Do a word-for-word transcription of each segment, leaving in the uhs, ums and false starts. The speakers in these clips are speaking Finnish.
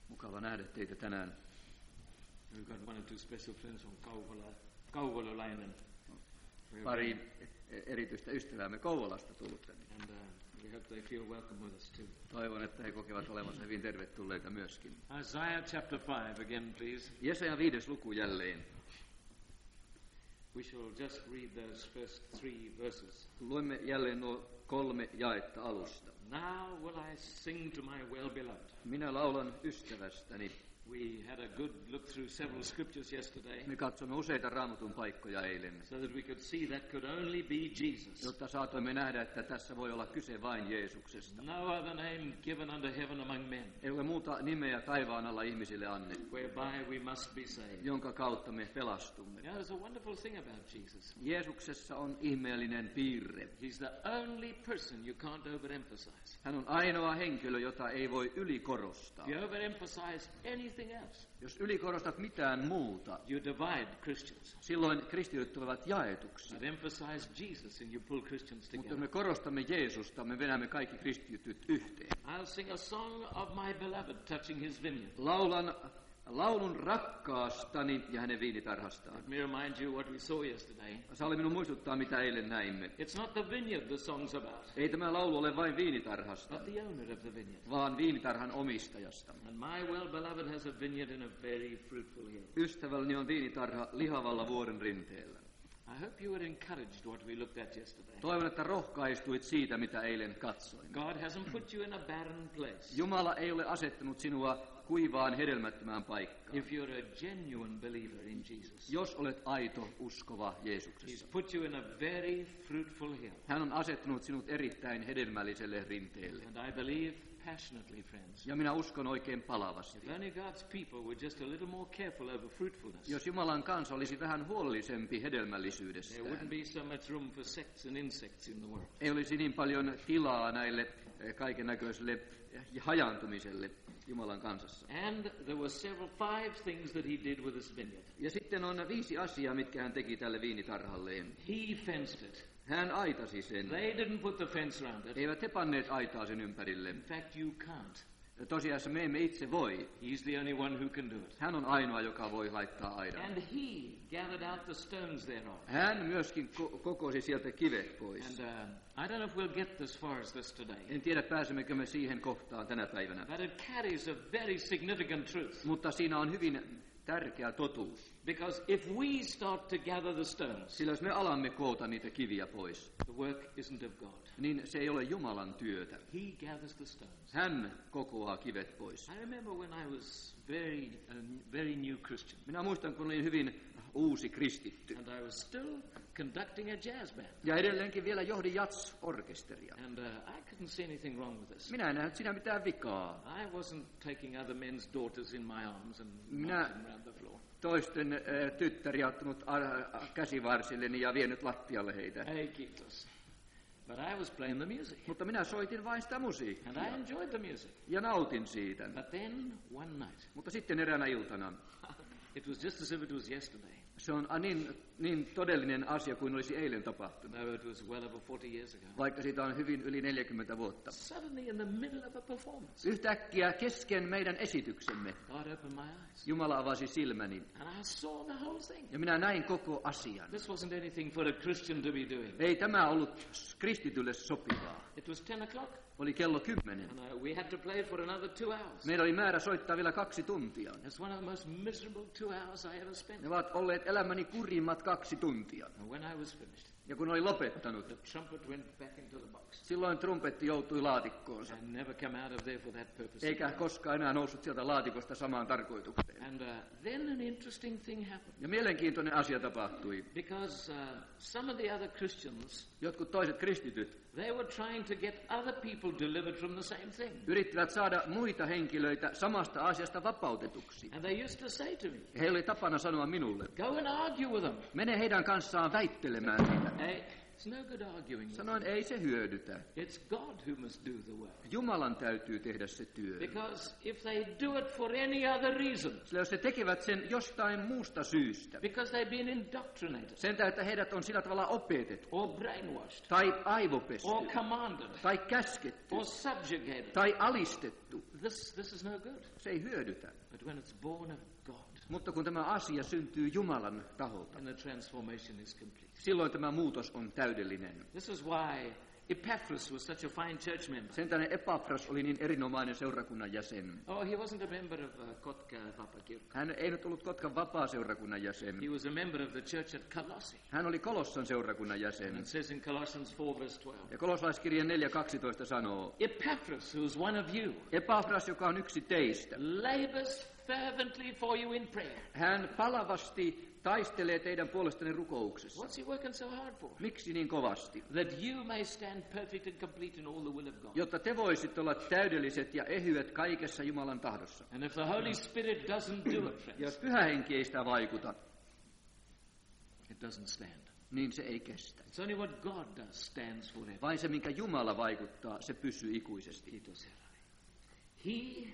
Mukava nähdä teitä tänään. We've got one or two special friends from Kauvola, Kauvolalainen. Pari erityistä ystäväämme Kouvolasta tullut tänne. And uh, we hope they feel welcome with us too. Toivon, että he kokevat olevansa hyvin tervetulleita myöskin. Isaiah chapter five again, please. Jesajan viides luku jälleen. We shall just read those first three verses. Luemme jälleen nuo kolme jaetta alusta. Now will I sing to my well-beloved. Minä laulan ystävästäni. We had a good look through several scriptures yesterday, Me katsomme useita Raamatun paikkoja eilen, so that we could see that could only be Jesus. jotta saatoimme nähdä, että tässä voi olla kyse vain Jeesuksesta. No other name given under heaven among men, Ei ole muuta nimeä taivaan alla ihmisille annettu, whereby we must be saved. jonka kautta me pelastumme. You know, there's a wonderful thing about Jesus. Jeesuksessa on ihmeellinen piirre. He's the only person you can't overemphasize. Hän on ainoa henkilö, jota ei voi ylikorostaa. If you overemphasize anything else, Jos ylikorostat mitään muuta, you divide Christians. silloin kristityt tulevat jaetuksi. But emphasize Jesus and you pull Christians Mutta together. me korostamme Jeesusta, me vedämme kaikki kristityt yhteen. I'll sing a song of my beloved touching his vineyard. Laulan laulun rakkaastani ja hänen viinitarhastaan. Let me remind you what we saw yesterday. Salli minun muistuttaa, mitä eilen näimme. It's not the vineyard the song's about, Ei tämä laulu ole vain viinitarhasta, but the owner of the vineyard. vaan viinitarhan omistajasta. And my well-beloved has a vineyard in a very fruitful hill. Ystävälleni on viinitarha lihavalla vuoren rinteellä. I hope you were encouraged what we looked at yesterday. Toivon, että rohkaistuit siitä, mitä eilen katsoimme. God hasn't put you in a barren place. Jumala ei ole asettanut sinua kuivaan hedelmättömään paikkaan. If you're a genuine believer in Jesus, Jos olet aito uskova He's Jeesuksessa. put you in a very fruitful hill. Hän on asettanut sinut erittäin hedelmälliselle rinteelle. And I believe passionately, friends, Ja minä uskon oikein palavasti. if only God's people were just a little more careful over fruitfulness, Jos Jumalan kansa olisi vähän huolellisempi there wouldn't hedelmällisyydestään, be so much room for sects and insects in the world. ei olisi niin paljon tilaa näille kaiken näköiselle hajaantumiselle Jumalan kansassa. And there were several five things that he did with this vineyard. Ja sitten on viisi asiaa, mitkä hän teki tälle viinitarhalleen. He fenced it. Hän aitasi sen. They didn't put the fence around it. Eivät he panneet aitaa sen ympärille. In fact, you can't. Tosiasiassa me emme itse voi. He's the only one who can do it. Hän on ainoa, joka voi laittaa aidan. And he gathered out the stones thereof. Hän myöskin ko- kokosi sieltä kivet pois. And uh, I don't know if we'll get as far as this today, En tiedä, pääsemmekö me siihen kohtaan tänä päivänä. but it carries a very significant truth. Mutta siinä on hyvin tärkeä totuus. Because if we start to gather the stones, Sillä jos me alamme koota niitä kiviä pois, the work isn't of God. niin se ei ole Jumalan työtä. He gathers the stones. Hän kokoaa kivet pois. I remember when I was very, a very new Christian, Minä muistan, kun olin hyvin uusi kristitty. and I was still conducting a jazz band. Ja edelleenkin vielä johdin jats-orkesteria. And uh, I couldn't see anything wrong with this. Minä en nähnyt siinä mitään vikaa. I wasn't taking other men's daughters in my arms and Minä- knocking them around the floor. Toisten äh, tyttäriä ottanut äh, käsivarsilleni ja vienyt lattialle heitä. Hey, kiitos. But I was playing the music, Mutta minä soitin vain sitä musiikkia. and I enjoyed the music. Ja nautin siitä. But then, one night, Mutta sitten eräänä iltana, it was just as if it was yesterday. se on a, niin, niin todellinen asia kuin olisi eilen tapahtunut. No, it was well over forty years ago. Vaikka siitä on hyvin yli neljäkymmentä vuotta. Suddenly, in the middle of a performance, Yhtäkkiä kesken meidän esityksemme God opened my eyes, Jumala avasi silmäni and I saw the whole thing. ja minä näin koko asian. This wasn't anything for a Christian to be doing. Ei tämä ollut kristitylle sopivaa. It was ten o'clock, Oli kello kymmenen. and uh, we had to play for another two hours. Meillä oli määrä soittaa vielä kaksi tuntia. It's one of the most miserable two hours I ever spent. Ne ovat olleet elämäni kurimmat kaksi tuntia. And when I was finished, Ja kun oli lopettanut, the trumpet went back into the box. silloin trumpetti joutui laatikkoonsa. I never come out of there for that purpose. Eikä koskaan enää noussut sieltä laatikosta samaan tarkoitukseen. And uh, then an interesting thing happened. Ja mielenkiintoinen asia tapahtui. Because uh, some of the other Christians, Jotkut toiset kristityt they were trying to get other people delivered from the same thing. yrittivät saada muita henkilöitä samasta asiasta vapautetuksi. And they used to say to me, Heillä oli tapana sanoa minulle, go and argue with them. mene heidän kanssaan väittelemään niitä. Hey, It's no good arguing with Sanoin, ei se hyödytä. It's God who must do the work. Jumalan täytyy tehdä se työ. Because if they do it for any other reason, Sillä jos he tekevät sen jostain muusta syystä, because they've been indoctrinated, sen tähden, että heidät on sillä tavalla opetettu, or brainwashed, tai aivopesty, or commanded, tai käsketty, or subjugated, tai alistettu, this, this is no good. se ei hyödytä. But when it's born of God, Mutta kun tämä asia syntyy Jumalan taholta, then the transformation is complete. silloin tämä muutos on täydellinen. This is why Epaphras was such a fine church member. Sen tähden Epafras oli niin erinomainen seurakunnan jäsen. Oh, he wasn't a member of uh, Kotka Vapakirkko. Hän ei nyt ollut Kotkan vapaa-seurakunnan jäsen. He was a member of the church at Colossae. Hän oli Kolossan seurakunnan jäsen. It says in Colossians four verse twelve. Ja Kolossalaiskirjan neljä kaksitoista sanoo, Epaphras, who is one of you, Epafras, joka on yksi teistä, labors fervently for you in prayer. hän palavasti taistelee teidän puolestanne rukouksessa. What's he working so hard for? Miksi niin kovasti? That you may stand perfect and complete in all the will of God. Jotta te voisitte olla täydelliset ja ehyet kaikessa Jumalan tahdossa. And if the Holy Spirit doesn't do it, friends, Jos Pyhä Henki ei sitä vaikuta, it doesn't stand. niin se ei kestä. It's only what God does stands forever. Vain se, minkä Jumala vaikuttaa, se pysyy ikuisesti. Kiitos Herralle. He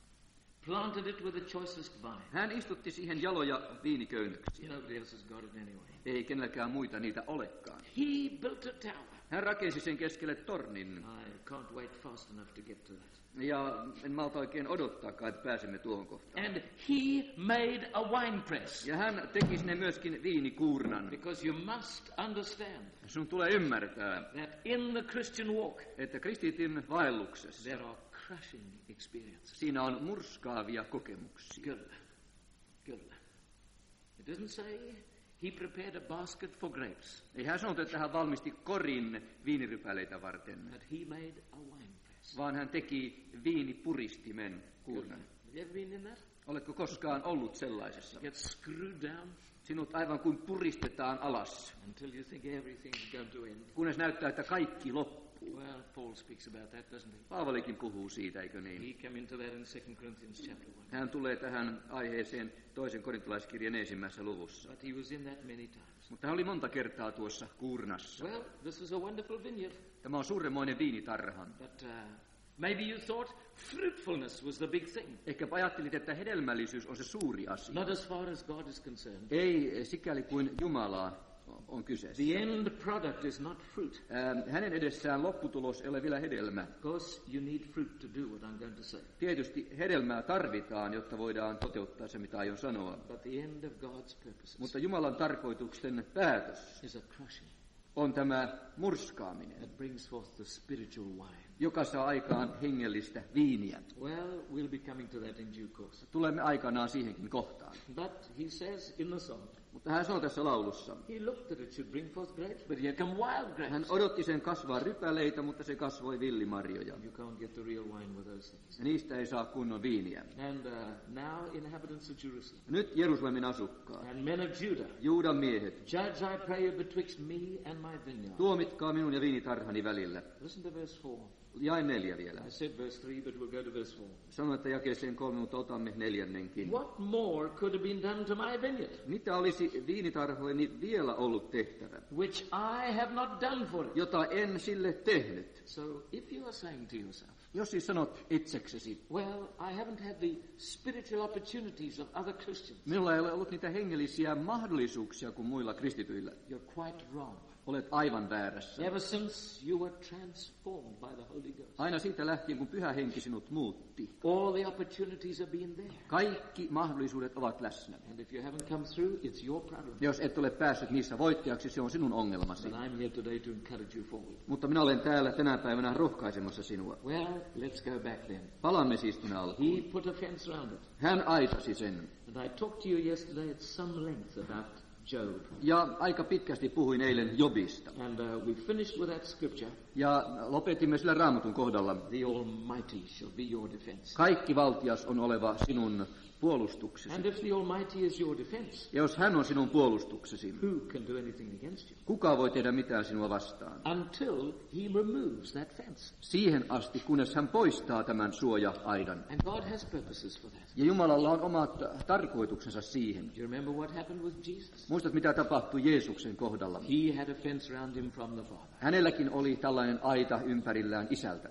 planted it with the choicest vine. Hän istutti siihen jaloja viiniköynnöksiä. Nobody else has got it anyway. Ei kenelläkään muita niitä olekaan. He built a tower. Hän rakensi sen keskelle tornin. I can't wait fast enough to get to that. Ja en malta oikein odottaakaan, että pääsemme tuohon kohtaan. And he made a wine press. Ja hän teki sinne myöskin viinikuurnan. Because you must understand Sun tulee ymmärtää, that in the Christian walk että kristitin vaelluksessa there are crushing experiences. siinä on murskaavia kokemuksia. Kyllä. Kyllä. It doesn't say he prepared a basket for grapes, Ei hän sanonut, että hän valmisti korin viinirypäleitä varten, but he made a wine press. vaan hän teki viinipuristimen Good. kuurnan. Have you ever been in that? Oletko koskaan ollut sellaisessa? Get screwed down Sinut aivan kuin puristetaan alas, until you think everything's going to end. kunnes näyttää, että kaikki loppuu. Well, Paul speaks about that, doesn't he? Paavalikin puhuu siitä, eikö niin? He came into that in Second Corinthians chapter one. Hän tulee tähän aiheeseen toisen korintolaiskirjan ensimmäisessä luvussa. But he was in that many times. Mutta hän oli monta kertaa tuossa kuurnassa. Well, this is a wonderful vineyard. Tämä on suuremmoinen viinitarha. But uh, maybe you thought fruitfulness was the big thing. Ehkä ajattelit, että hedelmällisyys on se suuri asia. Not as far as God is concerned. Ei sikäli kuin Jumalaa on kyseessä. The end product is not fruit. Ähm, Hänen edessään lopputulos ei ole vielä hedelmä. Of course, you need fruit to do what I'm going to say. Tietysti hedelmää tarvitaan, jotta voidaan toteuttaa se, mitä aion sanoa. But the end of God's purposes Mutta Jumalan tarkoituksen päätös is a crushing on tämä murskaaminen, that brings forth the spiritual wine. joka saa aikaan hengellistä viiniä. Well, we'll be coming to that in due course. Tulemme aikanaan siihenkin kohtaan. But he says in the song, Mutta hän sanoo tässä laulussa, he looked that it should bring forth grapes, but here come wild grapes. hän odotti sen kasvaa rypäleitä, mutta se kasvoi villimarjoja. You can't get the real wine with those things. Ja niistä ei saa kunnon viiniä. And uh, now inhabitants of Jerusalem Nyt Jerusalemin asukkaat, and men of Judah, Juudan miehet, judge I pray you betwixt me and my vineyard. tuomitkaa minun ja viinitarhani välillä. Listen to verse four. Jae neljä vielä. I said verse three, but we'll go to verse four. Sanoin, että jakeeseen kolme, mutta otamme neljännenkin. What more could have been done to my vineyard, Mitä olisi viinitarhoilleni vielä ollut tehtävä, which I have not done for it? jota en sille tehnyt? So if you are saying to yourself, Jos siis sanot itseksesi, well, I haven't had the spiritual opportunities of other Christians, minulla ei ole ollut niitä hengellisiä mahdollisuuksia kuin muilla kristityillä. you're quite wrong. Olet aivan väärässä. Ever since you were transformed by the Holy Ghost, Aina siitä lähtien, kun Pyhä Henki sinut muutti. all the opportunities have been there. Kaikki mahdollisuudet ovat läsnä. And if you haven't come through, it's your problem. Jos et ole päässyt niissä voittajaksi, se on sinun ongelmasi. But I'm here today to encourage you forward. Mutta minä olen täällä tänä päivänä rohkaisemassa sinua. Well, let's go back then. Palaamme siis tänä alkuun. He put a fence around it. Hän aisasi sen. And I talked to you yesterday at some length about Job. Ja aika pitkästi puhuin eilen Jobista. And uh, we finished with that scripture. Ja lopetimme sillä Raamatun kohdalla. The Almighty shall be your defense. Kaikki valtias on oleva sinun puolustuksesi. And if the Almighty is your defense, Ja jos hän on sinun puolustuksesi, who can do anything against you? kuka voi tehdä mitään sinua vastaan? Until he removes that fence. Siihen asti, kunnes hän poistaa tämän suoja-aidan. And God has purposes for that. Ja Jumalalla on omat tarkoituksensa siihen. Do you remember what happened with Jesus? Muistat, mitä tapahtui Jeesuksen kohdalla? He had a fence round him from the Father. Hänelläkin oli tällainen aita ympärillään isältä.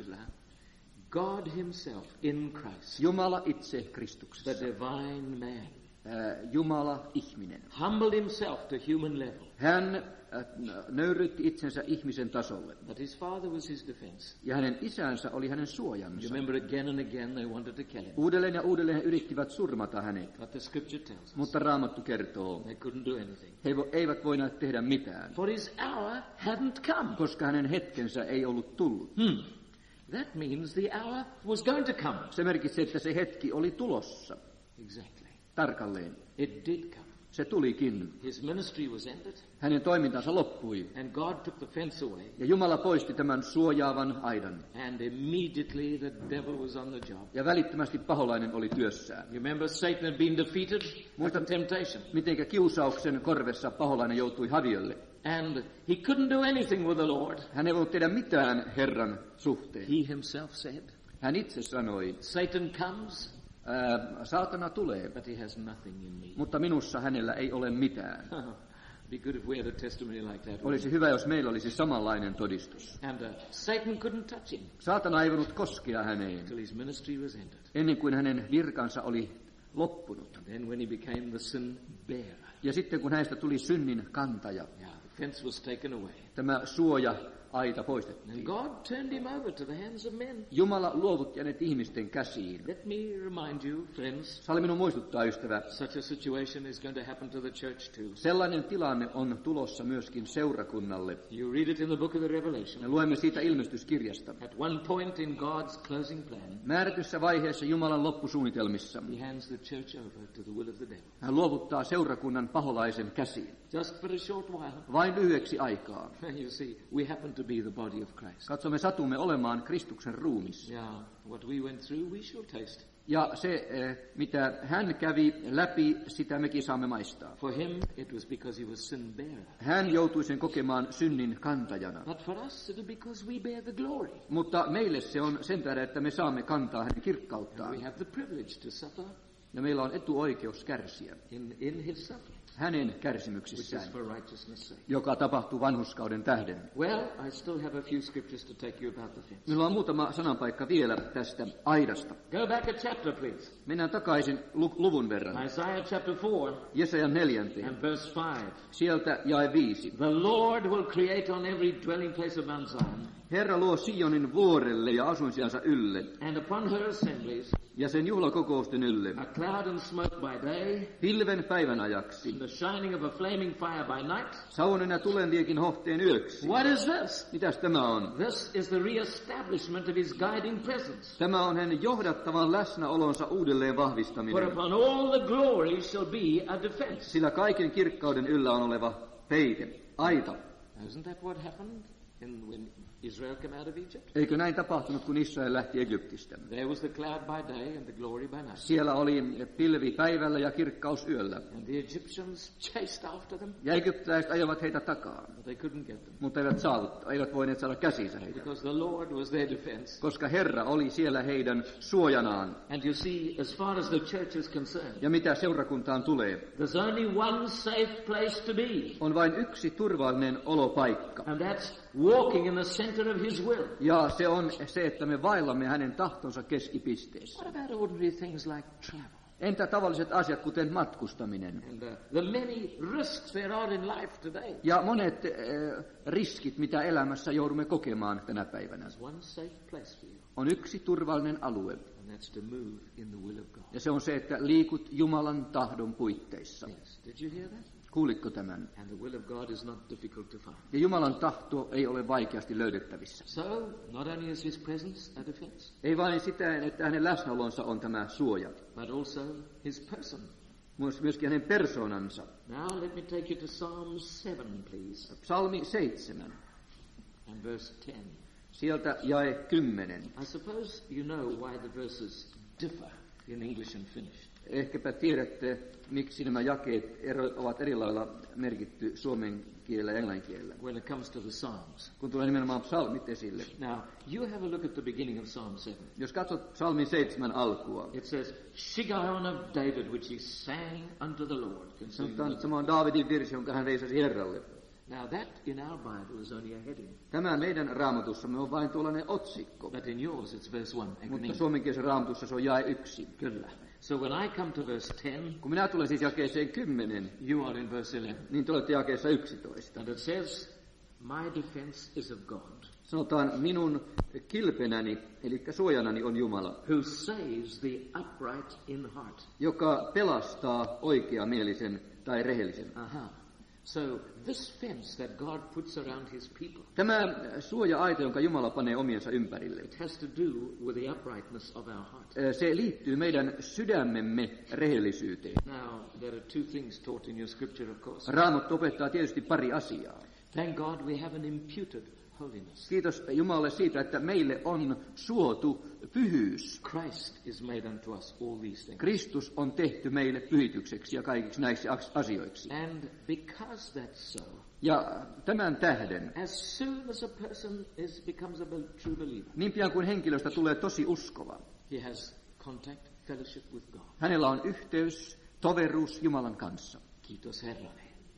God himself in Christ, Jumala itse the Kristuksessa. divine man, Äh, Jumala ihminen. humbled himself to human level. Hän äh, nöyrytti itsensä ihmisen tasolle. But his father was his defense. Ja hänen isänsä oli hänen You suojansa. remember again and again they wanted to kill him. Uudelleen ja uudelleen he yrittivät surmata hänet. But the scripture tells us Mutta Raamattu kertoo, they couldn't do anything. he vo- eivät voineet tehdä mitään, For his hour hadn't come. koska hänen hetkensä ei ollut tullut. Hmm. That means the hour was going to come. Se merkitsi, että se hetki oli tulossa. Exactly. Tarkalleen. It did come. Se tulikin. His ministry was ended, Hänen toimintansa loppui. and God took the fence away. Ja Jumala poisti tämän suojaavan aidan. And immediately the devil was on the job. Ja välittömästi paholainen oli työssään. You remember Satan had been defeated at the temptation. Mitenkä kiusauksen korvessa paholainen joutui haviolle. And he couldn't do anything with the Lord. Hän ei voinut tehdä mitään Herran suhteen. He himself said, Hän itse sanoi, Satan comes, ää, saatana tulee, but he has nothing in me. mutta minussa hänellä ei ole mitään. Be good if we had a testimony like that. Olisi hyvä, jos meillä olisi samanlainen todistus. And uh, Satan couldn't touch him Saatana ei voinut koskea häneen, until his ministry was ended. ennen kuin hänen virkansa oli loppunut. And then when he became the sin bearer, Ja sitten kun hänestä tuli synnin kantaja, yeah, the fence was taken away. tämä suoja aita And poistettiin. God turned him over to the hands of men. Jumala luovutti hänet ihmisten käsiin. Let me remind you, friends, Salli minun muistuttaa, ystävä, such a situation is going to happen to the church too. sellainen tilanne on tulossa myöskin seurakunnalle. You read it in the book of the Revelation. Me luemme siitä ilmestyskirjasta. At one point in God's closing plan, Määrätyssä vaiheessa Jumalan loppusuunnitelmissa he hands the church over to the will of the devil. hän luovuttaa seurakunnan paholaisen käsiin. Just for a short while. Vain lyhyeksi aikaa. You see, we happen to be the body of Christ. Katsomme, satumme olemaan Kristuksen ruumis. Yeah, what we went through, we shall taste. Ja se, eh, mitä hän kävi läpi, sitä mekin saamme maistaa. For him, it was because he was sin bearer. Hän joutui sen kokemaan synnin kantajana. But for us, it is because we bear the glory. Mutta meille se on sen tähden, että me saamme kantaa hänen kirkkauttaan. We have the privilege to suffer Ja meillä on etuoikeus kärsiä in, in his suffering, hänen which is kärsimyksissään, for righteousness' sake. joka tapahtuu vanhurskauden tähden. Well, I still have a few scriptures to take you about the fence. Minulla on muutama sananpaikka vielä tästä aidasta. Go back a chapter, please. Mennään takaisin lu- luvun verran. Isaiah chapter four Jesajan neljänteen. and verse five. Sieltä jae viisi. The Lord will create on every dwelling place of Mount Zion, Herra luo Sionin vuorelle ja asuinsijansa ylle, and upon her assemblies, ja sen juhlakokousten ylle, a cloud and smoke by day, pilven päivän ajaksi, and the shining of a flaming fire by night. saunan ja tulenviekin hohteen yöksi. What is this? Mitäs tämä on? This is the re-establishment of his guiding presence. Tämä on hänen johdattavan läsnäolonsa uudelleen For vahvistaminen, upon all the glory shall be a defense. sillä kaiken kirkkauden yllä on oleva peite, aita. Isn't that what happened in, when Israel came out of Egypt? Eikö näin tapahtunut, kun Israel lähti Egyptistä? There was the cloud by day and the glory by night. Siellä oli pilvi päivällä ja kirkkaus yöllä. And the Egyptians chased after them, Ja egyptiläiset ajoivat heitä takaa, but they couldn't get them. mutta eivät, saavut, eivät voineet saada käsinsä heitä, Because the Lord was their defense. koska Herra oli siellä heidän suojanaan. And you see, as far as the church is concerned, Ja mitä seurakuntaan tulee, there's only one safe place to be. on vain yksi turvallinen olopaikka. And that's walking in the center of his will. Ja se on se, että me vaellamme hänen tahtonsa keskipisteessä. What about ordinary things like travel? Entä tavalliset asiat, kuten matkustaminen? And uh, the many risks there are in life today. Ja monet äh, riskit, mitä elämässä joudumme kokemaan tänä päivänä. There's one safe place for you, On yksi turvallinen alue, and that's to move in the will of God. ja se on se, että liikut Jumalan tahdon puitteissa. Yes, did you hear that? Kuulitko tämän? And the will of God is not difficult to find. Ja Jumalan tahto ei ole vaikeasti löydettävissä. So, not only is his presence a defense, Ei vain sitä, että hänen läsnäolonsa on tämä suoja, but also his person. myös myöskin hänen persoonansa. Now let me take you to Psalm seven, please, Psalmi seitsemän, and verse ten. sieltä jae kymmenen. I suppose you know why the verses differ in English and Finnish. Ehkäpä tiedätte, miksi nämä jakeet ero, ovat eri lailla merkitty suomen kielellä ja englannin kielellä. when it comes to the Psalms. Kun tulee nimenomaan psalmit esille. Now, you have a look at the beginning of Psalm seven. Jos katsot psalmin seitsemän alkua, It says, Shiggaion of David, which he sang unto the Lord. concerning sanotaan, the- että tämä on Daavidin virsi, jonka hän veisasi Herralle. Now, that in our Bible is only a heading. Tämä meidän raamatussamme on vain tuollainen otsikko, But in yours, it's verse one. mutta suomenkielisen raamatussa se on jae yksi. Kyllä. So when I come to verse ten, Kun minä tulen siis jakeeseen kymmenen, you are in verse eleven. niin te olette jakeessa yksitoista. And it says, my defense is of God, Sanotaan, minun kilpenäni, eli suojanani on Jumala, who saves the upright in heart. joka pelastaa oikeamielisen tai rehellisen. Aha. So this fence that God puts around his people, Tämä suoja-aita, jonka Jumala panee omiensa ympärille, it has to do with the uprightness of our heart. se liittyy meidän sydämemme rehellisyyteen. Now, there are two things taught in your scripture, of course. Raamattu opettaa tietysti pari asiaa. Thank God we have an imputed holiness. Kiitos Jumalalle siitä, että meille on suotu pyhyys. Christ is made unto us all these things. Kristus on tehty meille pyhitykseksi ja kaikiksi näiksi as- asioiksi. And because that's so, Ja tämän tähden, as soon as a person is, becomes a bel- true believer, niin pian kuin henkilöstä tulee tosi uskova, he has contact, fellowship with God. hänellä on yhteys, toveruus Jumalan kanssa. Kiitos Herralle.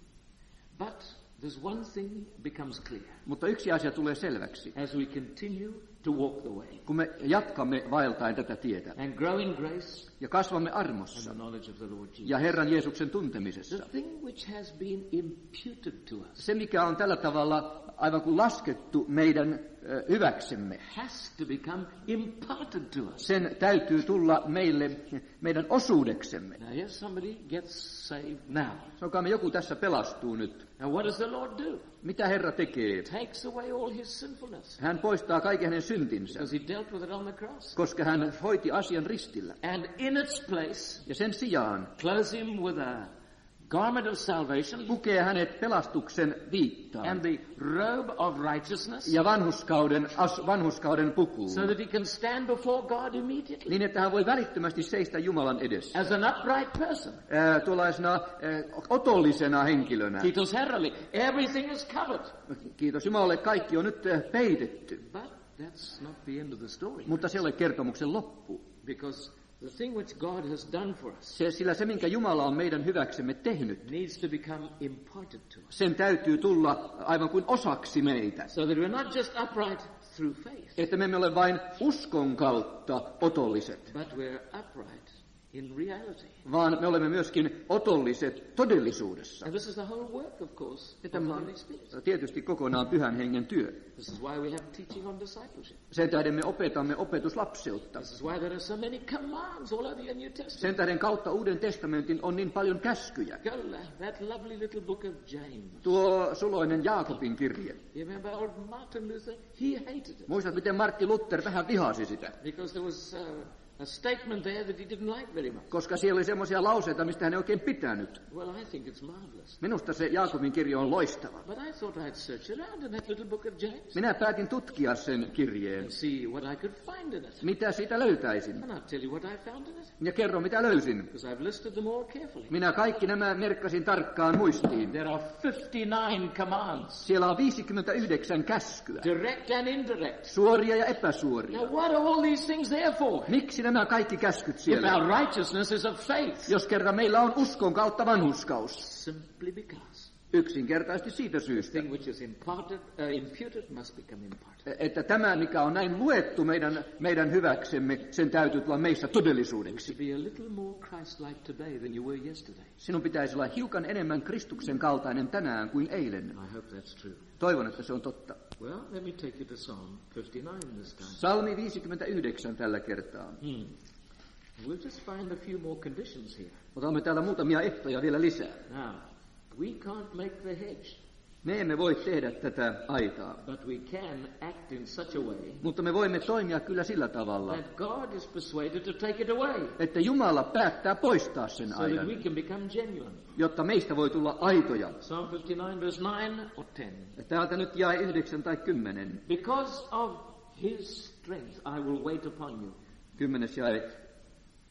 But there's one thing becomes clear Mutta yksi asia tulee selväksi. as we continue to walk the way Kun me jatkamme vaeltaen tätä tietä and grow in grace ja kasvamme and armossa the knowledge of the Lord Jesus. ja Herran Jeesuksen The tuntemisessa, thing which has been imputed to us se mikä on tällä tavalla aivan kuin laskettu meidän ö, hyväksemme, has to become imparted to us. sen täytyy tulla meille meidän osuudeksemme. Now, yes, somebody gets saved now. Sanokaamme, joku tässä pelastuu nyt. Now, what does the Lord do? Mitä Herra tekee? Takes away all his sinfulness Hän poistaa kaiken hänen syntinsä, because he dealt with it on the cross. koska hän hoiti asian ristillä. And in its place, Ja sen sijaan clothes him with a garment of salvation pukee hänet pelastuksen viittaan and the robe of righteousness ja vanhuskauden, as, vanhuskauden pukuun, so that he can stand before God immediately niin että hän voi välittömästi seistä Jumalan edessä. as an upright person. Ää, tuollaisena ää, otollisena henkilönä. Kiitos Herralle. Everything is covered. Kiitos Jumalalle, kaikki on nyt ää, peitetty. But that's not the end of the story. Mutta se ei ole kertomuksen loppu. Because the thing which God has done for us Se, sillä se, minkä Jumala on meidän hyväksemme tehnyt, needs to become imparted to us. sen täytyy tulla aivan kuin osaksi meitä. So that we're not just upright through faith, Että me emme ole vain uskon kautta otolliset, but we're upright in reality. vaan me olemme myöskin otolliset todellisuudessa. And this is the whole work, of course, Ja of tämä the on Holy Spirit. tietysti kokonaan pyhän hengen työ. This is why we have teaching on discipleship. Sen tähden me opetamme opetuslapseutta. This is why there are so many commands all over your New Testament. Sen tähden kautta Uuden testamentin on niin paljon käskyjä. Go, that lovely little book of James. Tuo suloinen Jaakobin kirje. You remember old Martin Luther? He hated it Muistat, miten Martti Luther vähän vihasi sitä? because there was uh, a statement there that he didn't like very much. Koska siellä oli semmoisia lauseita, mistä hän ei oikein pitänyt. Well, I think it's marvelous. Minusta se Jaakobin kirje on loistava. But I thought I'd search around in that little book of James Minä päätin tutkia sen kirjeen. and see what I could find in it. Mitä siitä löytäisin? And I'll tell you what I found in it Ja kerro, mitä löysin. because I've listed them all carefully. Minä kaikki nämä merkkasin tarkkaan muistiin. There are fifty-nine commands, Siellä on viisikymmentäyhdeksän käskyä. direct and indirect. Suoria ja epäsuoria. Now, what are all these things there for? Miksi nämä kaikki käskyt If siellä? our righteousness is of faith, Jos kerran meillä on uskon kautta vanhurskaus. simply because Yksinkertaisesti siitä syystä, thing which is imparted, uh, imputed must become imparted. että tämä, mikä on näin luettu meidän, meidän hyväksemme, sen täytyy tulla meissä To todellisuudeksi. be a little more Christ-like today than you were yesterday. Sinun pitäisi olla hiukan enemmän Kristuksen kaltainen tänään kuin eilen. I hope that's true. Toivon, että se on totta. Well, let me take you to Psalm fifty-nine this time. Salmi viisikymmentäyhdeksän tällä kertaa. Hmm. We'll just find a few more conditions here. Otamme täällä muutamia ehtoja vielä lisää. Now, we can't make the hedge, Me emme voi tehdä tätä aitaa, but we can act in such a way mutta me voimme toimia kyllä sillä tavalla, that God is persuaded to take it away, että Jumala päättää poistaa sen so that aidan, we can become genuine. jotta meistä voi tulla aitoja. Psalm fifty-nine, verse nine or ten. Ja täältä nyt jae yhdeksän tai kymmenen. Because of his strength I will wait upon you. Kymmenes jae.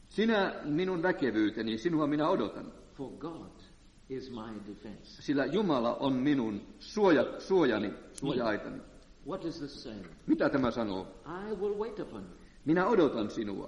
Sinä minun väkevyyteni, sinua minä odotan. For God is my defense. Sillä Jumala on minun suoja, suojani, suoja-aitani. What is this saying? Mitä tämä sanoo? I will wait upon you. Minä odotan sinua.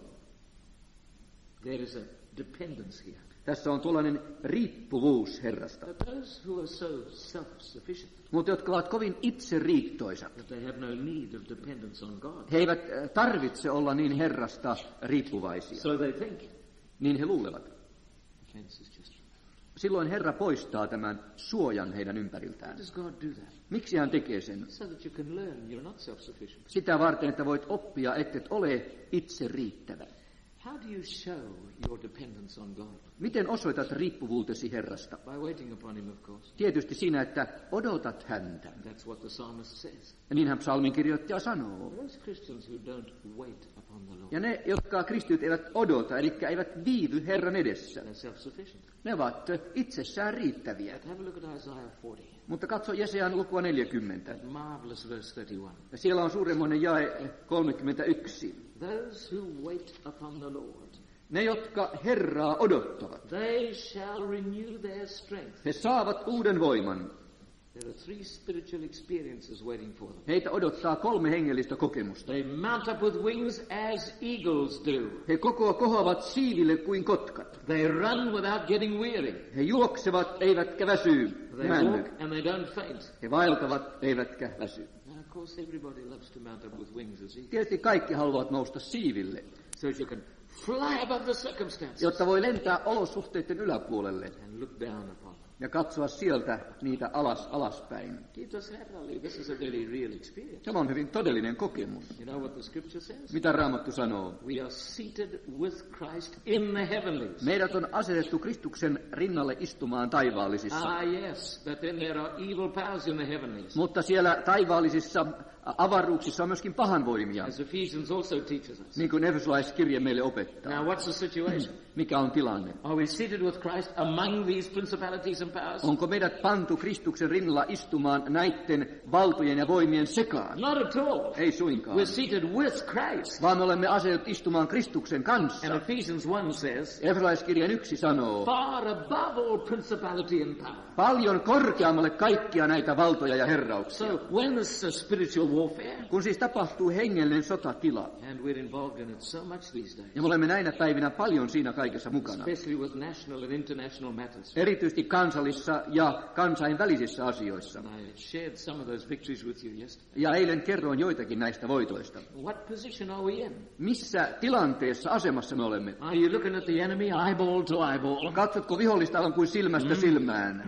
There is a dependence here. Tässä on tuollainen riippuvuus Herrasta. But those who are so self-sufficient Mutta jotka ovat kovin itseriittoisat. that they have no need of dependence on God. He eivät tarvitse olla niin Herrasta riippuvaisia. So they think. Niin he luulevat. Defense is just removed. Silloin Herra poistaa tämän suojan heidän Why ympäriltään. does God do that? Miksi hän tekee sen? So that you can learn you're not self-sufficient. Sitä varten, että voit oppia, ettet ole itse riittävä. How do you show your dependence on God? Miten osoitat riippuvuutesi Herrasta? By waiting upon him, of course. Tietysti siinä, että odotat häntä. That's what the psalmist says. Ja niinhän psalmin kirjoittaja sanoo. Those Christians who don't wait upon the Lord, Ja ne, jotka kristityt eivät odota, eli eivät viivy Herran edessä, they're self-sufficient. ne ovat itsessään riittäviä. But have a look at Isaiah forty. Mutta katso Jesajan lukua neljäkymmentä. That marvelous verse thirty-one. Ja siellä on suuremmoinen jae kolmekymmentäyksi. Those who wait upon the Lord, Ne, jotka Herraa odottavat, they shall renew their strength. he saavat uuden voiman. There are three spiritual experiences waiting for them. Heitä odottaa kolme hengellistä kokemusta. They mount up with wings as eagles do. He koko kohoavat siiville kuin kotkat. They run without getting weary. He juoksevat eivätkä väsy. They Määnny. walk and they don't faint. He vaeltavat eivätkä väsy. Now, of course, everybody loves to mount up with wings as eagles, Tietysti kaikki haluavat nousta siiville, so that you can fly above the circumstances jotta voi lentää olosuhteiden yläpuolelle and look down upon them. ja katsoa sieltä niitä alas, alaspäin. Kiitos Herralle. This is a very real experience. Tämä on hyvin todellinen kokemus. You know what the scripture says? Mitä Raamattu sanoo? We are seated with Christ in the heavenlies. Meidät on asetettu Kristuksen rinnalle istumaan taivaallisissa. Ah, yes, but then there are evil powers in the heavenlies. Mutta siellä taivaallisissa avaruuksissa on myöskin pahanvoimia, As Ephesians also teaches us. niin kuin Efesolaiskirje meille opettaa. Now, what's the situation? Mikä on tilanne? Are we seated with Christ among these principalities and powers? Onko meidät pantu Kristuksen rinnalla istumaan näiden valtojen ja voimien sekaan? Not at all. Ei suinkaan. We're seated with Christ. Vaan me olemme asetettu istumaan Kristuksen kanssa. And Ephesians one says, Efesolaiskirjan yksi sanoo, far above all principality and power. paljon korkeammalle kaikkia näitä valtoja ja herrauksia. So when there's a spiritual warfare, Kun siis tapahtuu hengellinen sotatila, and we're involved in it so much these days, ja me olemme näinä päivinä paljon siinä kaikessa mukana, especially with national and international matters. erityisesti kansallisissa ja kansainvälisissä asioissa. I shared some of those victories with you yesterday. Ja eilen kerroin joitakin näistä voitoista. What position are we in? Missä tilanteessa, asemassa me olemme? Are you looking at the enemy eyeball to eyeball? Katsotko vihollista aivan kuin silmästä silmään?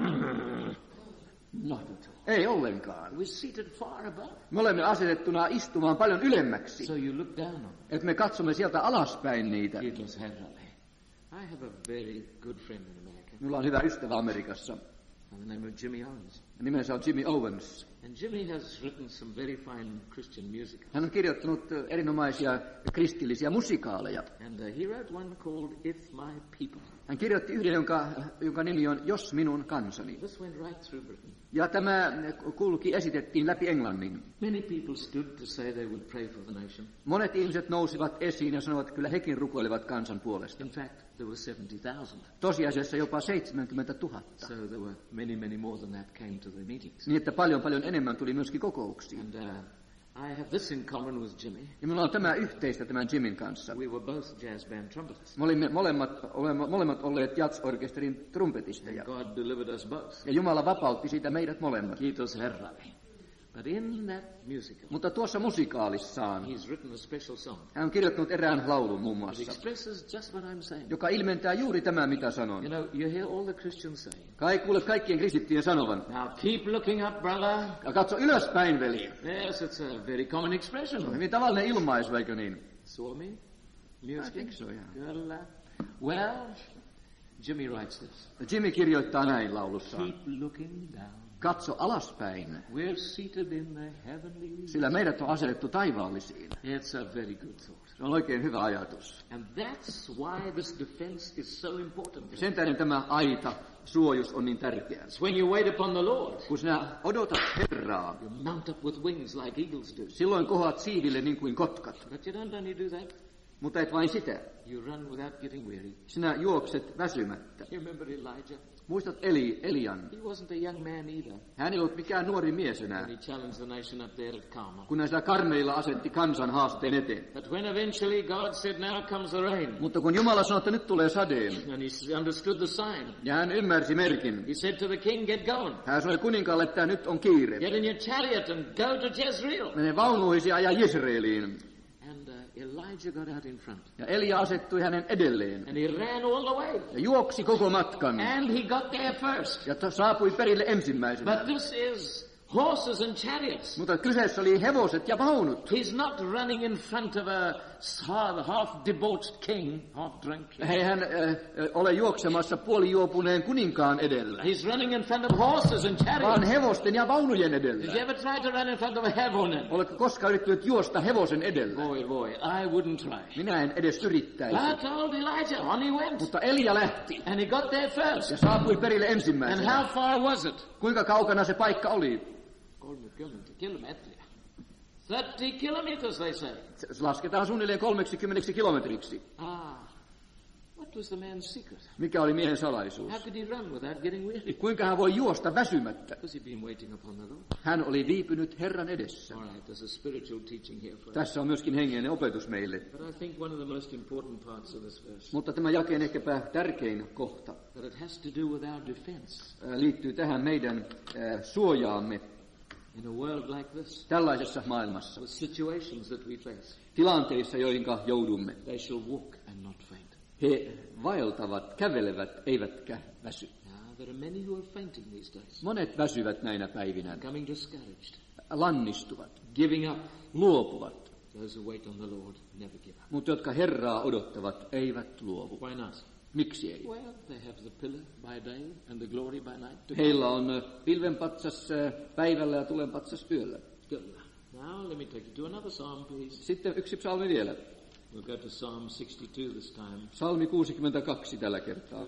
Not at all. Ei ollenkaan. We're seated far above. Me olemme asetettuna istumaan paljon ylemmäksi, So you look down on them. että me katsomme sieltä alaspäin niitä. Kiitos Herralle. I have a very good friend in America Minulla on hyvä ystävä Amerikassa. by the name of Jimmy Owens. Nimensä on Jimmy Owens. And Jimmy has written some very fine Christian music. Hän on kirjoittanut erinomaisia kristillisiä musikaaleja. And uh, he wrote one called If My People. Hän kirjoitti yhden, jonka, jonka nimi on Jos minun kansani. This went right through Britain. Ja tämä kulki, esitettiin läpi Englannin. Many people stood to say they would pray for the nation. Monet ihmiset nousivat esiin ja sanoivat, että kyllä hekin rukoilivat kansan puolesta. In fact, there were seventy thousand. Tosiasiassa jopa seitsemänkymmentätuhatta. So there were many, many more than that came to the meetings. Niin, että paljon paljon enemmän tuli myöskin kokouksiin. And uh, I have this in common with Jimmy. Ja minulla on tämä yhteistä tämän Jimin kanssa. We were both jazz band trumpeters. Me olimme molemmat, olemme molemmat olleet jazz-orkesterin trumpetisteja. And God delivered us both. Ja Jumala vapautti siitä meidät molemmat. Kiitos Herralle. But in that musical, Mutta tuossa musikaalissaan he's written a special song. hän on kirjoittanut erään laulun muun It muassa, expresses just what I'm saying. joka ilmentää juuri tämä, mitä You sanon. know, you hear all the Christians saying, Kai kuule kaikkien kristittyjen sanovan. now keep looking up, brother. Ja katso ylöspäin, veli. Yes, it's a very common expression. Hyvin tavallinen ilmaisu, eikö niin? Suomi, I music, think so, yeah. kyllä. Well, Jimmy writes this. Jimmy kirjoittaa näin laulussaan. Keep looking down. Katso alaspäin, We're seated in the heavenlies. sillä meidät on asetettu taivaallisiin. It's a very good thought. Se on oikein hyvä ajatus. And that's why this defense is so important. Sen tähden tämä aita, suojus on niin tärkeä. It's when you wait upon the Lord, Kun sinä odotat Herraa, you mount up with wings like eagles do. silloin kohoat siiville niin kuin kotkat. But you don't only do that. Mutta et vain sitä. You run without getting weary. Sinä juokset väsymättä. You remember Elijah? Muistat Eli, Elian? He wasn't a young man either. Hän ei ollut mikään nuori mies enää, And he challenged the nation up there at Carmel. kun hän siellä Karmelilla asetti kansan haasteen eteen. But when eventually God said, now comes the rain, Mutta kun Jumala sanoi, että nyt tulee sadeen, and he understood the sign, ja hän ymmärsi merkin, he said to the king, get going. hän sanoi kuninkaalle, että nyt on kiire. Get in your chariot and go to Jezreel. Mene vaunuihin ja aja Jezreeliin. And uh, Elijah got out in front. Ja Elia asettui hänen edelleen And he ran all the way. ja juoksi koko matkan And he got there first. ja ta- saapui perille But ensimmäisenä. this is horses and chariots. Mutta kyseessä oli hevoset ja vaunut. He's not running in front of a half-debauched king, half-drunk king. Ei hän äh, ole juoksemassa puolijuopuneen kuninkaan edellä, He's running in front of horses and vaan chariots. hevosten ja vaunujen Did you edellä. ever try to run in front of a hevonen? Oletko koskaan yrittänyt juosta hevosen edellä? Boy, boy, I wouldn't try. Minä en edes yrittäisi. But old Elijah, on he went. Mutta Elia lähti And he got there first. ja saapui perille And ensimmäisenä. how far was it? Kuinka kaukana se paikka oli? kolmekymmentä kilometriä. thirty kilometers, they say. Se lasketaan suunnilleen kolmekymmentä kilometriksi. Ah, what was the man's secret? Mikä oli miehen salaisuus? How could he run without getting weary? Kuinka hän voi juosta väsymättä? Because he'd been waiting upon the Lord. Hän oli viipynyt Herran edessä. All right, there's a spiritual teaching here for us. Tässä on myöskin hengellinen opetus meille. But I think one of the most important parts of this verse, Mutta tämä jakeen ehkäpä tärkein kohta that it has to do with our defense. ää, liittyy tähän meidän ää, suojaamme In a world like this, tällaisessa maailmassa. with situations that we face, Tilanteissa, joihin joudumme. they shall walk and not faint. He vaeltavat, kävelevät, eivätkä väsy. Now, there are many who are fainting these days, Monet väsyvät näinä päivinä, becoming discouraged, lannistuvat, giving up. luopuvat. Those who wait on the Lord never give up. Mutta jotka Herraa odottavat, eivät luovu. Why not? Miksi ei? Well, they have the pillar by day and the glory by night. to Heillä on pilvenpatsas ää, päivällä ja tulenpatsas yöllä. Good. Now, let me take you to another psalm, please. Sitten yksi psalmi vielä. We'll go to Psalm sixty-two this time. Psalmi kuusikymmentäkaksi tällä kertaa.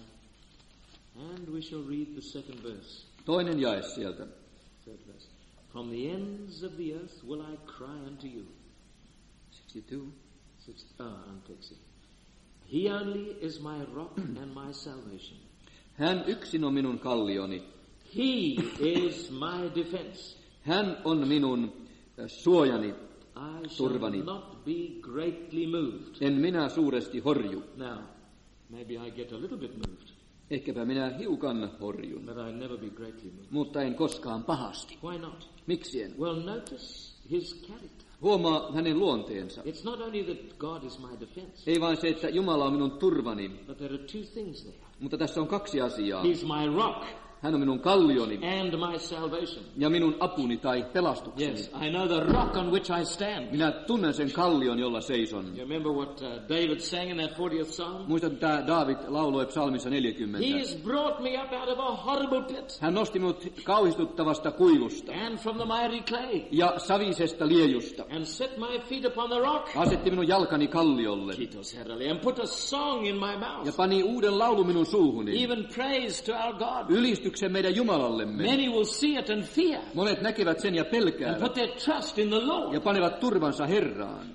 And we shall read the second verse. Toinen jae sieltä. Third verse. From the ends of the earth will I cry unto you. sixty-two. Six, ah, anteeksi. He only is my rock and my salvation. Hän yksin on minun kallioni. He is my defense. Hän on minun äh, suojani, I shall turvani. not be greatly moved. En minä suuresti horju. Now, maybe I get a little bit moved, Ehkäpä minä hiukan horjun, but I'll never be greatly moved. mutta en koskaan pahasti. Why not? Miksi en? Well, notice his character. Huomaa hänen luonteensa. It's not only that God is my defense, Ei vain se, että Jumala on minun turvani, but there are two things there. mutta tässä on kaksi asiaa. He's my rock Hän on minun kallioni and my salvation. ja minun apuni tai pelastukseni. Yes, I know the rock on which I stand. Minä tunnen sen kallion, jolla seison. You remember what uh, David sang in that fortieth psalm? Muistan, että Daavid lauloi psalmissa neljäkymmentä. He has brought me up out of a horrible pit Hän nosti minut kauhistuttavasta kuilusta and from the miry clay ja savisesta liejusta. and set my feet upon the rock. Asetti minun jalkani kalliolle Kiitos Herralle, and put a song in my ja mouth. pani uuden laulun minun suuhuni. Even praise to our God. Ylistyksen meidän Jumalallemme. Many will see it and fear Monet näkevät sen ja and pelkäävät put their trust in the Lord. ja panevat turvansa Herraan.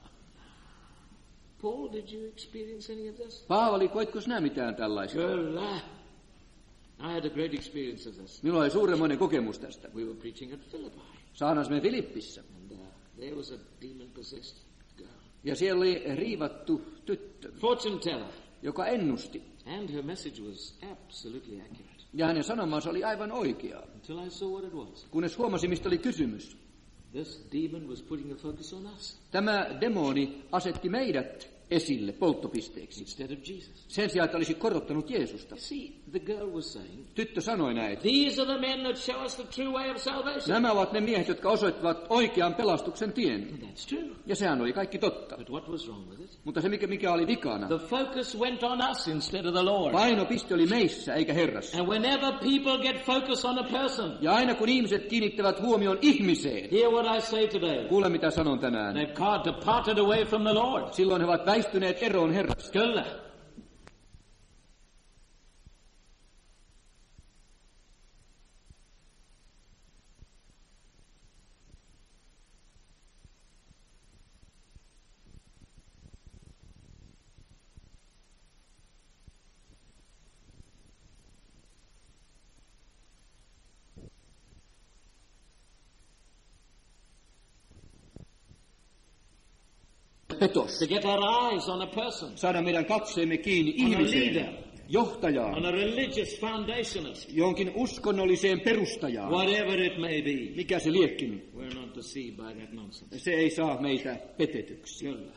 Paul, did you experience any of this? Paavali, koitko sinä mitään tällaista? Kyllä. I had a great experience of this. Minulla oli suuremmoinen kokemus tästä. We were preaching at Philippi, Saarnasimme Filippissä. and uh, there was a demon-possessed girl, Ja siellä oli riivattu tyttö, fortune teller, joka ennusti. and her message was absolutely accurate Ja hänen sanomansa oli aivan oikea, until I saw what it was. kunnes huomasi, mistä oli kysymys. This demon was putting a focus on us Tämä demoni asetti meidät esille polttopisteeksi. instead of Jesus. Sen sijaan, että olisi korottanut Jeesusta. You see, the girl was saying, Tyttö sanoi näin. these are the men that show us the true way of salvation. Nämä ovat ne miehet, jotka osoittavat oikean pelastuksen tien. And that's true. Ja sehän oli kaikki totta. But what was wrong with it? Mutta se, mikä, mikä oli vikana, The focus went on us instead of the Lord. painopiste oli meissä eikä Herrassa. And whenever people get focus on a person, Ja aina kun ihmiset kiinnittävät huomion ihmiseen, hear what I say today. kuule mitä sanon tänään, They've God departed away from the Lord. silloin he ovat väistyneet eroon Herrasta. Kyllä. petos. To get our eyes on a person, Saada meidän katseemme kiinni on a ihmiseen, leader, johtajaan, on a religious foundationist, jonkin uskonnolliseen perustajaan, whatever it may be. mikä se liekkin. We're not deceived by that nonsense. Se ei saa meitä petetyksi. Kyllä.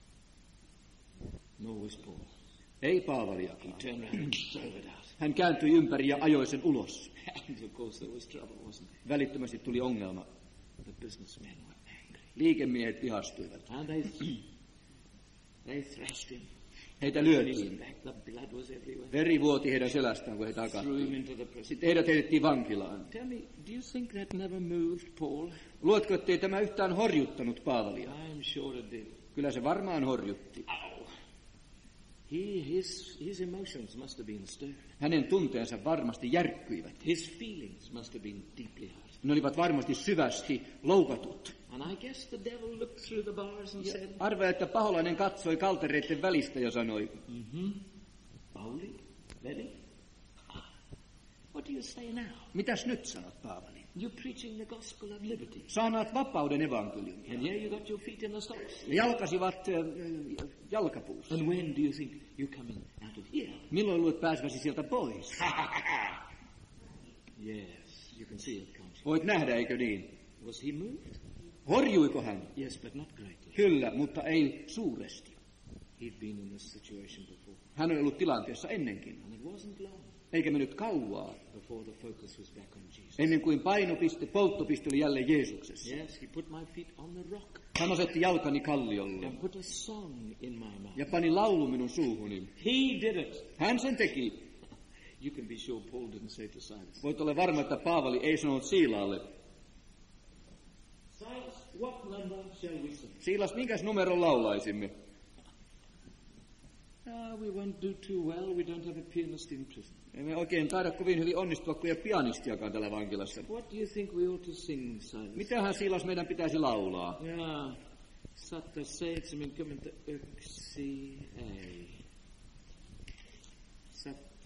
No was Paul. Ei Paavaliakaan. Turn around and throw it out. Hän kääntyi ympäri ja ajoi sen ulos. And of course there was trouble, wasn't there? Välittömästi tuli ongelma. The businessmen were angry. Liikemiehet vihastuivat. And they, they thrashed him. Heitä On his lyötiin. back, the blood was everywhere. Veri vuoti heidän selästään, kun he Threw him takattiin. into the prison. Sitten heidät heitettiin vankilaan. Tell me, do you think that never moved Paul? Luotko, ettei tämä yhtään horjuttanut Paavalia? I'm sure it did. Kyllä se varmaan horjutti. Ow. He, his, his emotions must have been stirred. Hänen tunteensa varmasti järkkyivät. His feelings must have been deeply hurt. Ne olivat varmasti syvästi loukatut. And I guess the devil looked through the bars and said, Arvaa, että paholainen katsoi kaltereiden välistä ja sanoi, mm-hmm, Pauli, ready? Ah, what do you say now? mitäs nyt sanot, Paavali? You're preaching the gospel of liberty. Saanaat vapauden evankeliumia. And here you got your feet in the stocks. Ja jalkasivat äh, jalkapuussa. And when do you think you're coming out of here? Milloin luulet pääseväsi sieltä pois? Yes, you can see it, can't you? Voit nähdä, eikö niin? Was he moved? Horjuiko hän? Yes, but not greatly. Kyllä, mutta ei suuresti. He'd been in this situation before. Hän on ollut tilanteessa ennenkin. And it wasn't long Eikä mennyt kauaa, before the focus was back on Jesus. ennen kuin painopiste, polttopiste oli jälleen Jeesuksessa. Yes, he put my feet on the rock Hän asetti jalkani kalliolle and put a song in my mouth. ja pani laulu minun suuhuni. He did it. Hän sen teki. You can be sure Paul didn't say to Silas, Voit olla varma, että Paavali ei sanonut Siilaalle, Silas, what number shall we sing? Siilas, minkäs numeron laulaisimme? Ah, we won't do too well. We don't have a pianist in prison. Emme oikein taida kovin hyvin onnistua, kun ei ole pianistiakaan tällä vankilassa. What do you think we ought to sing, Silas? Mitähän Siilas meidän pitäisi laulaa? Ja, sata seitsemänkymmentäyksi ei. Sata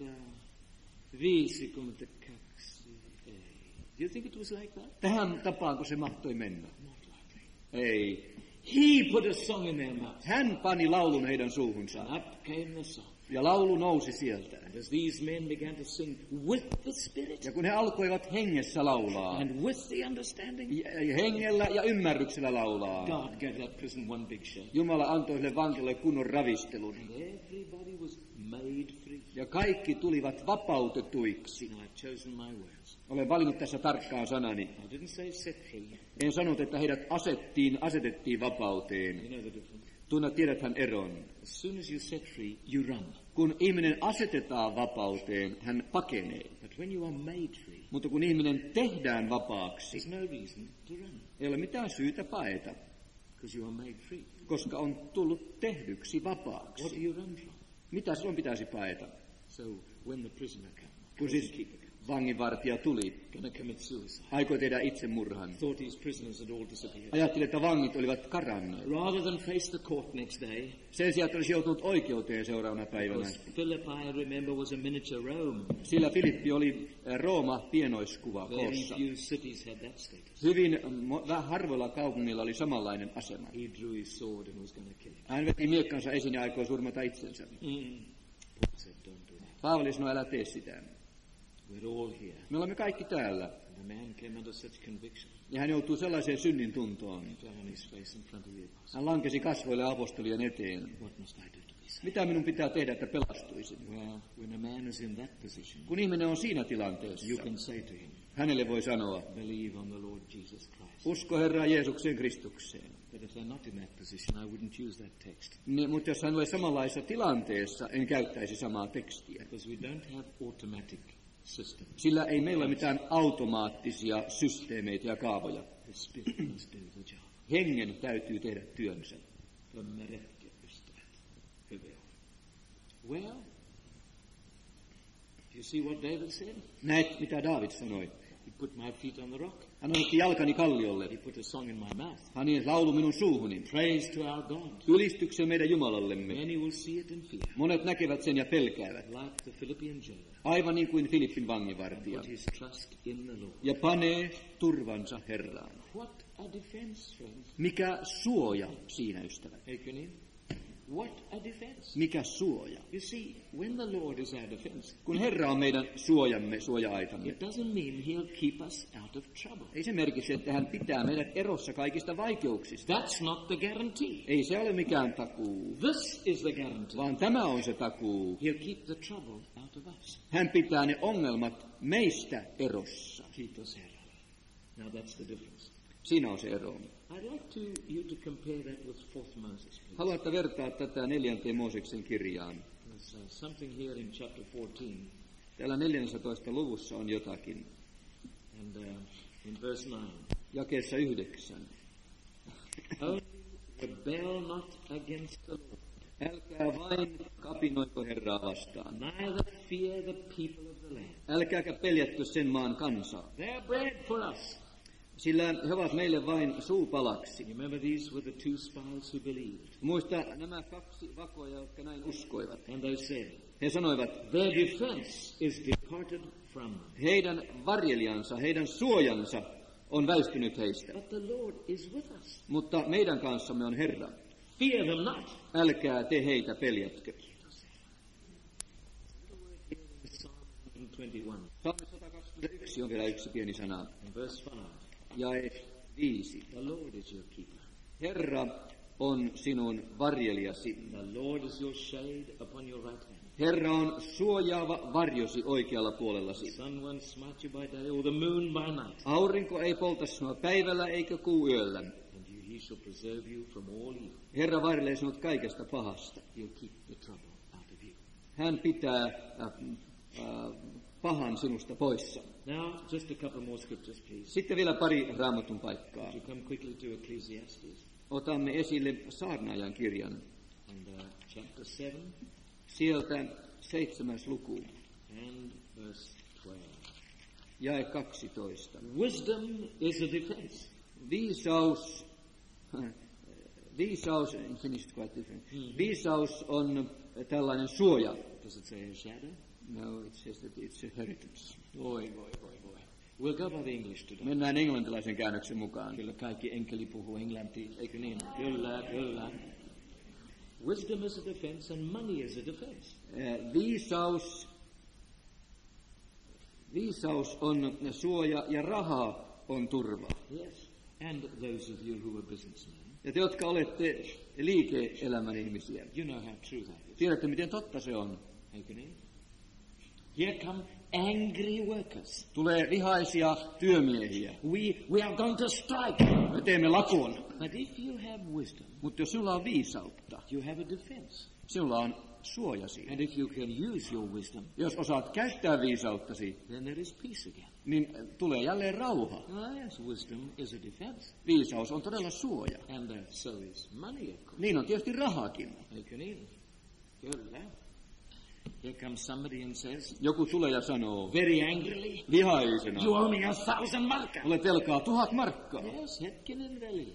viisikymmentäkaksi ei. Do you think it was like that? Tähän tapaanko se mahtoi mennä? Not likely. Ei. He put a song in their mouth. Hän pani laulun heidän suuhunsa. And up came the song. Ja laulu nousi sieltä. And as these men began to sing with the Spirit Ja kun he alkoivat hengessä laulaa, and with the understanding, ja- ja hengellä ja ymmärryksellä laulaa, God gave that prison one big shake. Jumala antoi sille vankilalle kunnon ravistelun. And everybody was made free. Ja kaikki tulivat vapautetuiksi. Now I've chosen my words. Olen valinnut tässä tarkkaan sanani. I didn't say set free. En sanonut, että heidät asettiin, asetettiin vapauteen. You know the difference. Tunna, tiedäthän eron. As soon as you set free, you run. Kun ihminen asetetaan vapauteen, hän pakenee. But when you are made free, Mutta kun ihminen tehdään vapaaksi, there's no reason to run ei ole mitään syytä paeta, because you are made free. koska on tullut tehdyksi What do vapaaksi. you run from? Mitä silloin pitäisi paeta? So when the prisoner came, Kun siis vanginvartija tuli, going to commit suicide, aikoi tehdä itsemurhan. thought his prisoners had all disappeared. Ajatteli, että vangit olivat karanneet. Rather than face the court next day, Sen sijaan, että olisi joutunut oikeuteen seuraavana päivänä. because Philippi, I remember, was a miniature Rome. Sillä Filippi oli äh, Rooma pienoiskuva Very koossa. few cities had that status. Hyvin mo- vähän harvoilla kaupungilla oli samanlainen asema. He drew his sword and was going to kill him. Hän veti miekkansa esiin ja aikoi surmata itsensä. Mm. Paul said, don't do that. Paavali sanoi, älä tee sitä. We're all here. Me olemme kaikki täällä. And the man came under such conviction, Ja hän joutui sellaiseen synnin tuntoon. fell on his face in front of the apostle. Hän lankesi kasvoille apostolien eteen. What must I do to be saved? Mitä minun pitää tehdä, että pelastuisin? Well, when a man is in that position, Kun ihminen on siinä tilanteessa, you can say to him, hänelle voi sanoa, believe on the Lord Jesus Christ. usko Herran Jeesukseen Kristukseen. But if they're not in that position, I wouldn't use that text. Niin, mutta jos hän olisi samanlaisessa tilanteessa, en käyttäisi samaa tekstiä. Because we don't have automatic systems. Sillä ei meillä ole mitään automaattisia systeemeitä ja kaavoja. The Spirit must do the job. Hengen täytyy tehdä työnsä. Förmärke ystävät. Hyvä. Well, do you see what David said? Näet, mitä Daavid sanoi. He put my feet on the rock. Hän otti jalkani kalliolle. He put a song in my mouth. Hän laulu minun suuhuni. Praise to our God. Ylistyksen meidän Jumalallemme. Many will see it and fear. Monet näkevät sen ja pelkäävät. Like the Philippian jailer. Aivan niin kuin Filippin vanginvartija. Put his trust in the Lord. Ja panee turvansa Herraan. What a defense, friends. Mikä suoja siinä, ystävät? Eikö niin? What a defense. Mikä suoja? You see, when the Lord is our defense, Kun Herra on meidän suojamme, suoja-aitamme, it doesn't mean he'll keep us out of trouble. ei se merkitse, että hän pitää meidät erossa kaikista vaikeuksista. That's not the guarantee. Ei se ole mikään takuu, This is the guarantee. vaan tämä on se takuu. He'll keep the trouble out of us. Hän pitää ne ongelmat meistä erossa. Kiitos Herralle. Now that's the difference. Siinä on se ero. I'd like to, you to compare that with fourth Moses, please. Haluan, että vertaa tätä neljänteen Mooseksen kirjaan. There's uh, something here in chapter fourteen, Täällä neljännessä luvussa on jotakin. and uh, in verse nine. Jakeessa yhdeksän. Only rebel not against the Lord, Älkää vain kapinoiko Herraa vastaan. neither fear the people of the land. Älkääkä peljätkö sen maan kansaa. They're bread for us. Sillä he ovat meille vain suupalaksi. You remember these were the two spies who believed. Muista nämä kaksi vakoja, jotka näin uskoivat. And they said, He sanoivat, their defense is departed from them. heidän varjelijansa, heidän suojansa on väistynyt heistä. But the Lord is with us. Mutta meidän kanssamme on Herra. Fear them not. Älkää te heitä peljätkö. Psalm one twenty-one, Psalmi sata kaksikymmentäyksi on vielä yksi pieni sana. in verse five. Jae viisi. The Lord is your keeper. Herra on sinun varjelijasi. The Lord is your shade upon your right hand. Herra on suojaava varjosi oikealla puolellasi. The sun won't smite you by day, or the moon by night. Aurinko ei polta sinua päivällä eikä kuu yöllä. And you, he shall preserve you from all evil. Herra varjelee sinut kaikesta pahasta. He'll keep the trouble out of you. Hän pitää äh, äh, pahan sinusta poissa. Now, just a couple more scriptures, please. Sitten vielä pari Raamatun paikkaa. Would you come quickly to Ecclesiastes Otamme esille saarnaajan kirjan. and uh, chapter seven Sieltä seitsemäs luku, and verse twelve. jae kaksitoista. Wisdom is a defense. Viisaus, viisaus, in Finnish it's quite different. Viisaus on tällainen suoja. Does it say a shadow? No, it says that it's a heritage. Oi, voi, voi, voi. We'll go by the English today. Mennään englantilaisen käännöksen mukaan. Kyllä kaikki enkeli puhuu englantia, eikö niin? Kyllä, kyllä. Wisdom is a defense and money is a defense. Eh, Viisaus, viisaus on suoja ja raha on turva. Yes. And those of you who are businessmen, Ja te, jotka olette liike-elämän ihmisiä, you know how true that is. tiedätte, miten totta se on. Eikö niin? Here come angry workers. Tulee vihaisia työmiehiä. We, we are going to strike. Me teemme lakon. But if you have wisdom, Mutta jos sinulla on viisautta, you have a defense. sinulla on suoja siihen. And if you can use your wisdom, Jos osaat käyttää viisauttasi, then there is peace again. niin tulee jälleen rauha. Ah, yes, wisdom is a defense. Viisaus on todella suoja. And uh, so is money, of course. Niin on tietysti rahakin. Eikö niin? Kyllä. Here comes somebody and says, Joku tulee ja sanoo very angrily, vihaisena, you owe me a thousand markka. olet velkaa tuhat markkaa. Yes, hetkinen veli.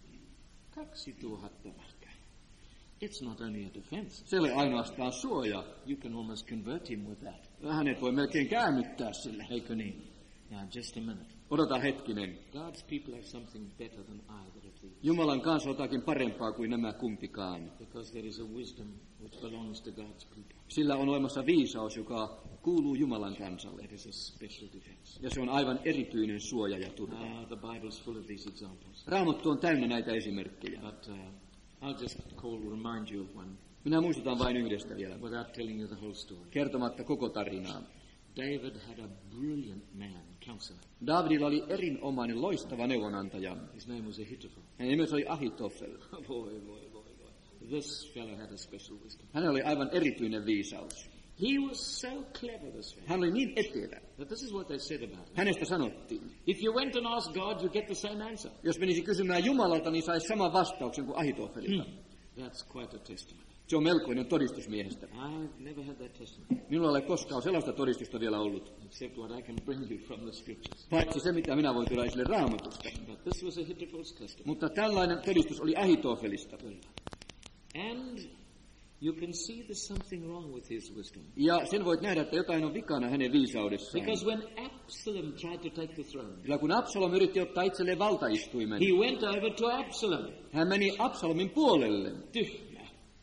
Kaksi tuhatta markkaa. It's not only a defense. Se ei ole ainoastaan suoja. You can almost convert him with that. Hänet voi melkein käännyttää sille. Eikö niin? Now, just a minute. Odota hetkinen. God's people have something better than either of these. Jumalan kanssa on jotakin parempaa kuin nämä kumpikaan. Because there is a wisdom which belongs to God's people. Sillä on olemassa viisaus, joka kuuluu Jumalan kansalle. That is a special defense. Ja se on aivan erityinen suoja ja turva. Ah, the Bible's full of these examples. Raamattu on täynnä näitä esimerkkejä. But uh, I'll just call, remind you of one Minä muistutan vain yhdestä vielä, without telling you the whole story. kertomatta koko tarinaa. David had a brilliant man, counselor. Davidilla oli erinomainen, loistava neuvonantaja. His name was Ahithophel. Hänen nimensä oli Ahitofel. Boy, boy, boy, boy. This fellow had a special wisdom. Hänellä oli aivan erityinen viisaus. He was so clever, this fellow. Hän oli niin etevä. But this is what they said about him. Hänestä sanottiin, If you went and asked God, you get the same answer. jos menisi kysymään Jumalalta, niin saisi saman vastauksen kuin Ahitofelilta. That's quite a testimony. Se on melkoinen todistus miehestä. I've never had that testimony, Minulla ei ole koskaan sellaista todistusta vielä ollut, except what I can bring you from the scriptures. paitsi se, mitä minä voin tuoda esille Raamatusta. But this was Ahithophel's testimony. Mutta tällainen todistus oli Ahitofelista. And you can see there's something wrong with his wisdom. Ja sen voit nähdä, että jotain on vikana hänen viisaudessaan. Because when Absalom tried to take the throne, Sillä kun Absalom yritti ottaa itselleen valtaistuimen, he went over to Absalom. hän meni Absalomin puolelle. Tyhmä.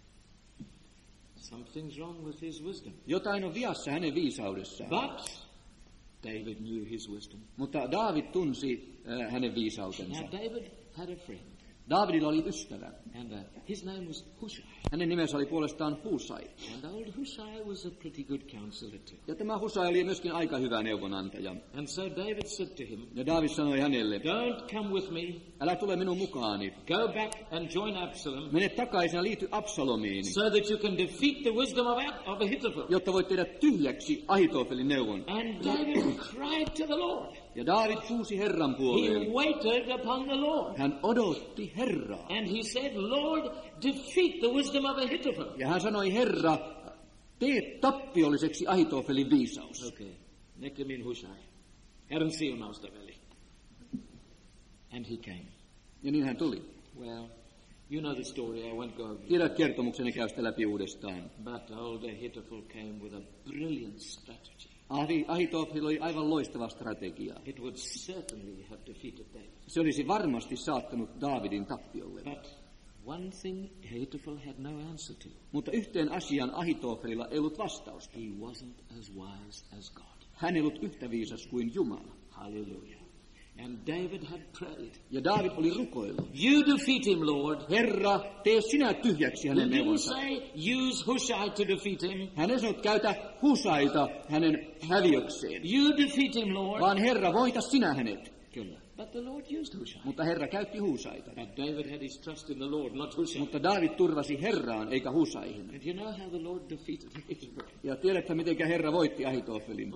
Something's wrong with his wisdom. Jotain on viassa hänen viisaudessaan. But David knew his wisdom. Mutta Daavid tunsi äh, hänen viisautensa. Now David had a friend, Daavidilla oli ystävä. and uh, his name was Hushai. Hänen nimensä oli puolestaan Husai. And old Hushai was a pretty good counselor too. Ja tämä Husai oli myöskin aika hyvä neuvonantaja. And so David said to him, Ja Daavid sanoi hänelle, don't come with me, älä tule minun mukaani. go back and join Absalom, Mene takaisin ja liity Absalomiin, so that you can defeat the wisdom of, Ab- of Ahithophel. jotta voit tehdä tyhjäksi Ahitofelin neuvon. And David cried to the Lord. Ja Daavid huusi Herran He puoleen. waited upon the Lord. Hän odotti Herraa. And he said, Lord, defeat the wisdom of Ahithophel. Ja hän sanoi, Herra, tee tappiolliseksi Ahitofelin viisaus. Okay, Nekemin Hushai. Herran siunausta veli. And he came. Ja niin hän tuli. Well, you know the story, I won't go over it. Tiedät kertomukseni, käy sitä läpi uudestaan. But old Ahithophel came with a brilliant strategy. Ahi- Ahitofel oli aivan loistava strategia. It would certainly have defeated David. Se olisi varmasti saattanut Daavidin tappiolle. But one thing Ahithophel had no answer to. Mutta yhteen asiaan Ahitofelilla ei ollut vastausta. He wasn't as wise as God. Hän ei ollut yhtä viisas kuin Jumala. Hallelujah. And David had prayed. Ja Daavid oli rukoillut. You defeat him, Lord. Herra, tee sinä tyhjäksi hänen He didn't neuvonsa. say use Hushai to defeat him. Hän ei sanonut käytä Husaita hänen häviökseen. You defeat him, Lord. Vaan Herra, voita sinä hänet. Kyllä. But the Lord used Hushai. Mutta Herra käytti Husaita. But David had his trust in the Lord, not Hushai. Mutta Daavid turvasi Herraan eikä Husaihin. And you know how the Lord defeated Ahithophel? Ja tiedätkö, miten Herra voitti Ahitofelin?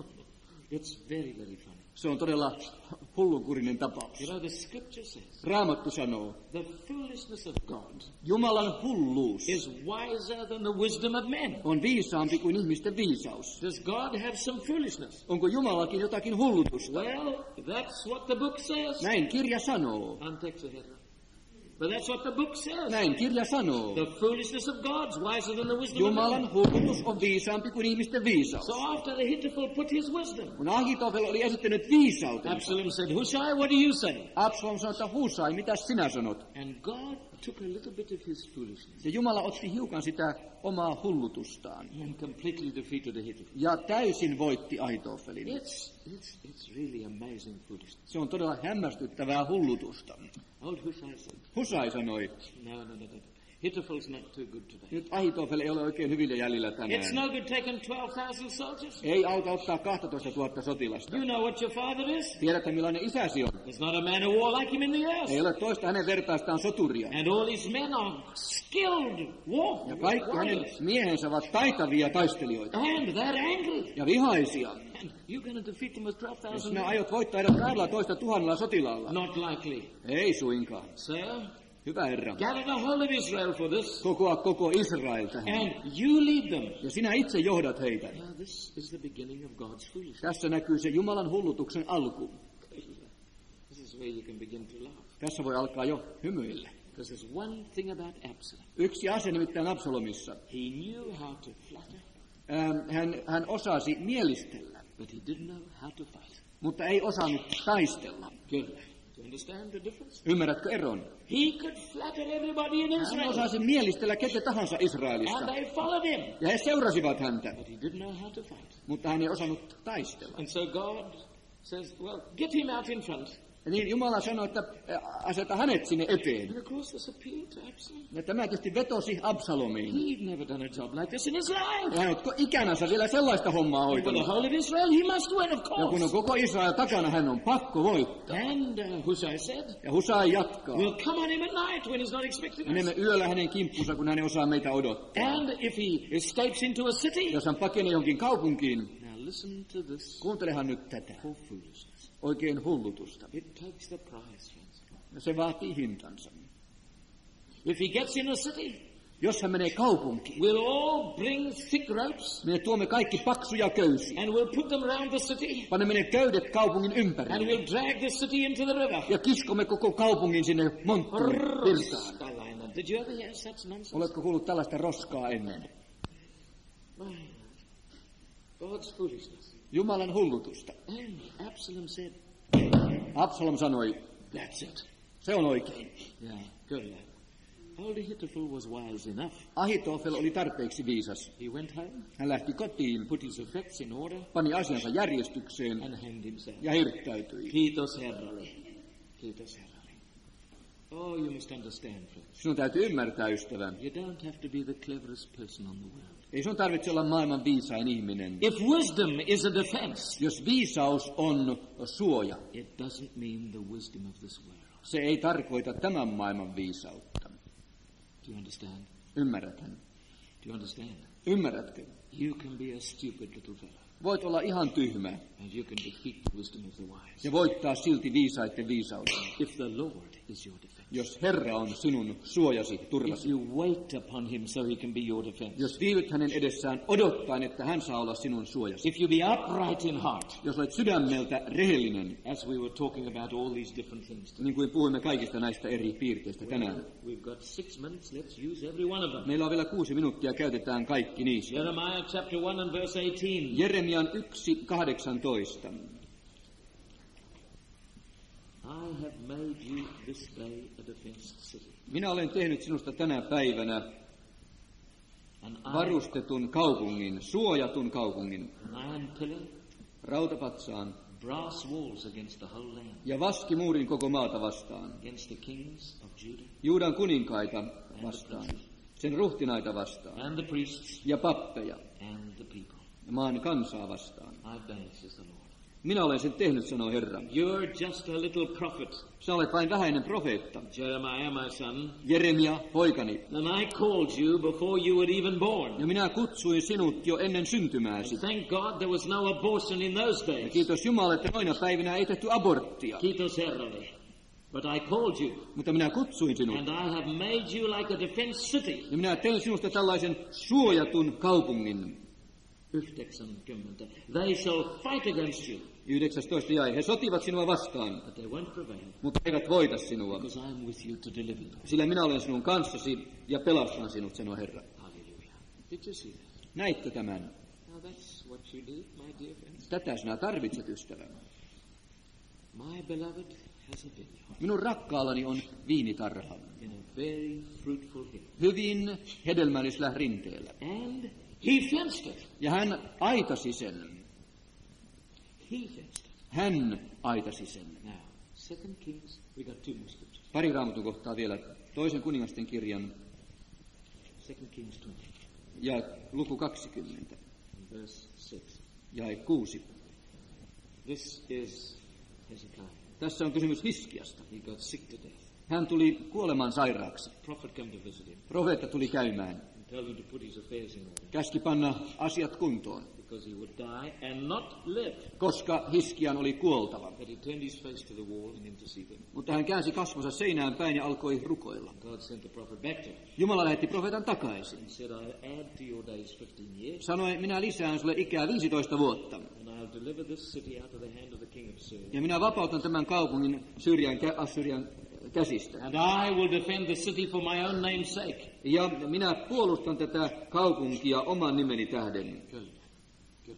It's very, very funny. Se on todella hullunkurinen tapaus. You know, the scripture says Raamattu sanoo, the foolishness of God Jumalan hulluus is wiser than the wisdom of men. on viisaampi kuin ihmisten viisaus. Does God have some foolishness? Onko Jumalakin jotakin hullutusta? Well, that's what the book says. Näin kirja sanoo. Anteeksi, herra. But that's what the book says. Näin kirja sanoo. The foolishness of God's wiser than the wisdom of Jumalan men. hullutus on viisaampi kuin ihmisten viisaus. So after Ahithophel put his wisdom, Kun Ahitofel oli esittänyt viisautensa, Absalom said, Hushai, what do you say? Absalom sanoi, että Husai, mitä sinä sanot? And God took a little bit of his foolishness Ja Jumala otti hiukan sitä omaa hullutustaan and completely defeated Ahithophel. ja täysin voitti Ahitofelin. It's, it's, it's really amazing foolishness. Se on todella hämmästyttävää hullutusta. Old Hushai said, Husai sanoi, no, no, no, no. Ahithophel's not too good today. nyt Ahitofel ei ole oikein hyvillä jäljillä It's tänään. no good taking twelve thousand soldiers. Ei auta ottaa kaksitoista tuhatta sotilasta. You know what your father is? Tiedätkö, millainen isäsi on? There's not a man of war like him in the earth. Ei ole toista hänen vertaistaan soturia. And all his men are skilled war- Ja kaikki hänen warriors. miehensä ovat taitavia taistelijoita And they're angry. ja vihaisia. And you're going to defeat them with twelve Jos thousand sinä men? aiot voittaa heidät kahdellatoista tuhannella sotilaalla. Not likely. Ei suinkaan. Sir, Hyvä Herra. gather the whole of Israel for this. Kokoa koko Israel tähän. And you lead them. Ja sinä itse johdat heitä. Now this is the beginning of God's foolishness. Tässä näkyy se Jumalan hullutuksen alku. This is where you can begin to laugh. Tässä voi alkaa jo hymyillä. Because there's one thing about Absalom. Yksi asia nimittäin Absalomissa. He knew how to flatter, Ähm, hän, hän osasi mielistellä, but he didn't know how to fight. mutta ei osannut taistella. Good. Do you understand the difference? Ymmärrätkö eron? He could flatter everybody in Hän Israel. osasi mielistellä ketä tahansa Israelista. And they followed him. Ja he seurasivat häntä, But he didn't know how to fight. mutta hän ei osannut taistella. And so God says, well, get him out in front. Ja niin Jumala sanoi, että ä, aseta hänet sinne eteen. And of course this appealed to Absalom. Ja tämä tietysti vetosi Absalomiin. He'd never done a job like this in his life. Ja hän on ikänänsä vielä sellaista hommaa For the hoitanut. whole of Israel, he must win, of Ja kun on course. koko Israel takana, hän on pakko voittaa. And uh, Hushai said, Ja Husai jatkaa. we'll come on him at night when he's not expecting Menemme us. yöllä hänen kimppuunsa, kun hän ei osaa meitä odottaa. And if he escapes into a city, Jos hän pakenee jonkin kaupunkiin, now listen to this kuuntelehan nyt tätä. for foolishness. Oikein hullutusta. It takes the prize, friends. Ja se vaatii hintansa. If he gets in a city, Jos hän menee kaupunkiin, we'll all bring thick ropes me tuomme kaikki paksuja köysiä. and we'll put them around the city Panemme ne köydet kaupungin and ympärille. we'll drag the city into the river. Ja kiskomme koko kaupungin sinne monttuun virtaan. Tällainen Did you ever hear such nonsense? Oletko kuullut tällaista roskaa ennen? My God's foolishness. Jumalan hullutusta. And Absalom said, Absalom sanoi, that's it. se on oikein. Yeah, kyllä. Old Ahithophel was wise enough. Ahitofel oli tarpeeksi viisas. He went home, Hän lähti kotiin, put his effects in order, pani asiansa järjestykseen and hanged himself. ja hirttäytyi. Kiitos Herralle. Kiitos Herralle. Oh, you must understand, friends. Sinun täytyy ymmärtää, ystävä. You don't have to be the cleverest person on the world. Ei sun tarvitse olla maailman viisain ihminen. If wisdom is a defense, Jos viisaus on suoja, it doesn't mean the wisdom of this world. se ei tarkoita tämän maailman viisautta. Do you understand? Ymmärräthän? Do you understand? Ymmärrätkö? You can be a stupid little fellow, Voit olla ihan tyhmä and you can defeat the wisdom of the wise. ja voittaa silti viisaiden viisauden, If the Lord is your defense. jos Herra on sinun suojasi, If turvasi. you wait upon him so he can be your defense. Jos viivyt hänen edessään odottaen, että hän saa olla sinun suojasi. If you be upright in heart, Jos olet sydämeltä rehellinen, as we were talking about all these different things. niin kuin puhuimme kaikista näistä eri piirteistä tänään. We've got six minutes, let's use every one of them. Meillä on vielä kuusi minuuttia, käytetään kaikki niistä. Jeremiah chapter one and verse eighteen. Jeremian yksi kahdeksantoista. I have made you this day a defensed city. Minä olen tehnyt sinusta tänä päivänä An iron, varustetun kaupungin, suojatun kaupungin, an iron pillar, rautapatsaan brass walls against the whole land, ja vaskimuurin koko maata vastaan, against the kings of Judah Juudan kuninkaita vastaan, sen ruhtinaita vastaan and the priests ja pappeja and the people. ja maan kansaa vastaan. I've done it, says the Lord. Minä olen sen tehnyt, sanoo Herra. You're just a little prophet, Sinä olet vain vähäinen profeetta, Jeremiah, my son, Jeremia, poikani. and I called you before you were even born. Ja minä kutsuin sinut jo ennen syntymääsi. Thank God there was no abortion in those Ja days. kiitos Jumalalle, että noina päivinä ei tehty aborttia. Kiitos Herralle. But I called you, Mutta minä kutsuin sinut. and I have made you like a defense city. Ja minä tein sinusta tällaisen suojatun kaupungin. yhdeksänkymmentä. They shall fight against you, yhdeksäntoista jäi. He sotivat sinua vastaan, but they won't prevail, mutta eivät voita sinua. because I am with you to deliver them. Sillä minä olen sinun kanssasi ja pelastan sinut, sanoo Herra. Hallelujah. Did you see that? Näitkö tämän? Now that's what you need, my dear friends. Tätä sinä tarvitset, ystävä. My beloved has a vineyard Minun rakkaallani on viinitarha. in a very fruitful hill, Hyvin hedelmällisellä rinteellä. and he fenced it. Ja hän aitasi sen. He fenced it. Hän aitasi sen. Now, Second Kings, we got two more scriptures. Pari raamatun kohtaa vielä. Toisen kuningasten kirjan Second Kings twenty, ja luku kaksikymmentä and verse six. ja kuusi. This is Hezekiah. Tässä on kysymys Hiskiasta. He got sick to death. Hän tuli kuoleman sairaaksi. Prophet came to visit him Profeetta tuli käymään. and tell him to put his affairs in order, Käski panna asiat kuntoon, because he would die and not live. koska Hiskian oli kuoltava. But he turned his face to the wall and interceded. Mutta hän käänsi kasvonsa seinään päin ja alkoi rukoilla. God sent the prophet back to him. Jumala lähetti profeetan takaisin. He said, I'll add to your days fifteen years, Sanoi, minä lisään sulle ikää viisitoista vuotta. and I'll deliver this city out of the hand of the king of Syria. Ja minä vapautan tämän kaupungin Syyrian, Assyrian käsistä. And I will defend the city for my own name's sake. Ja minä puolustan tätä kaupunkia oman nimeni tähden. Good. Good.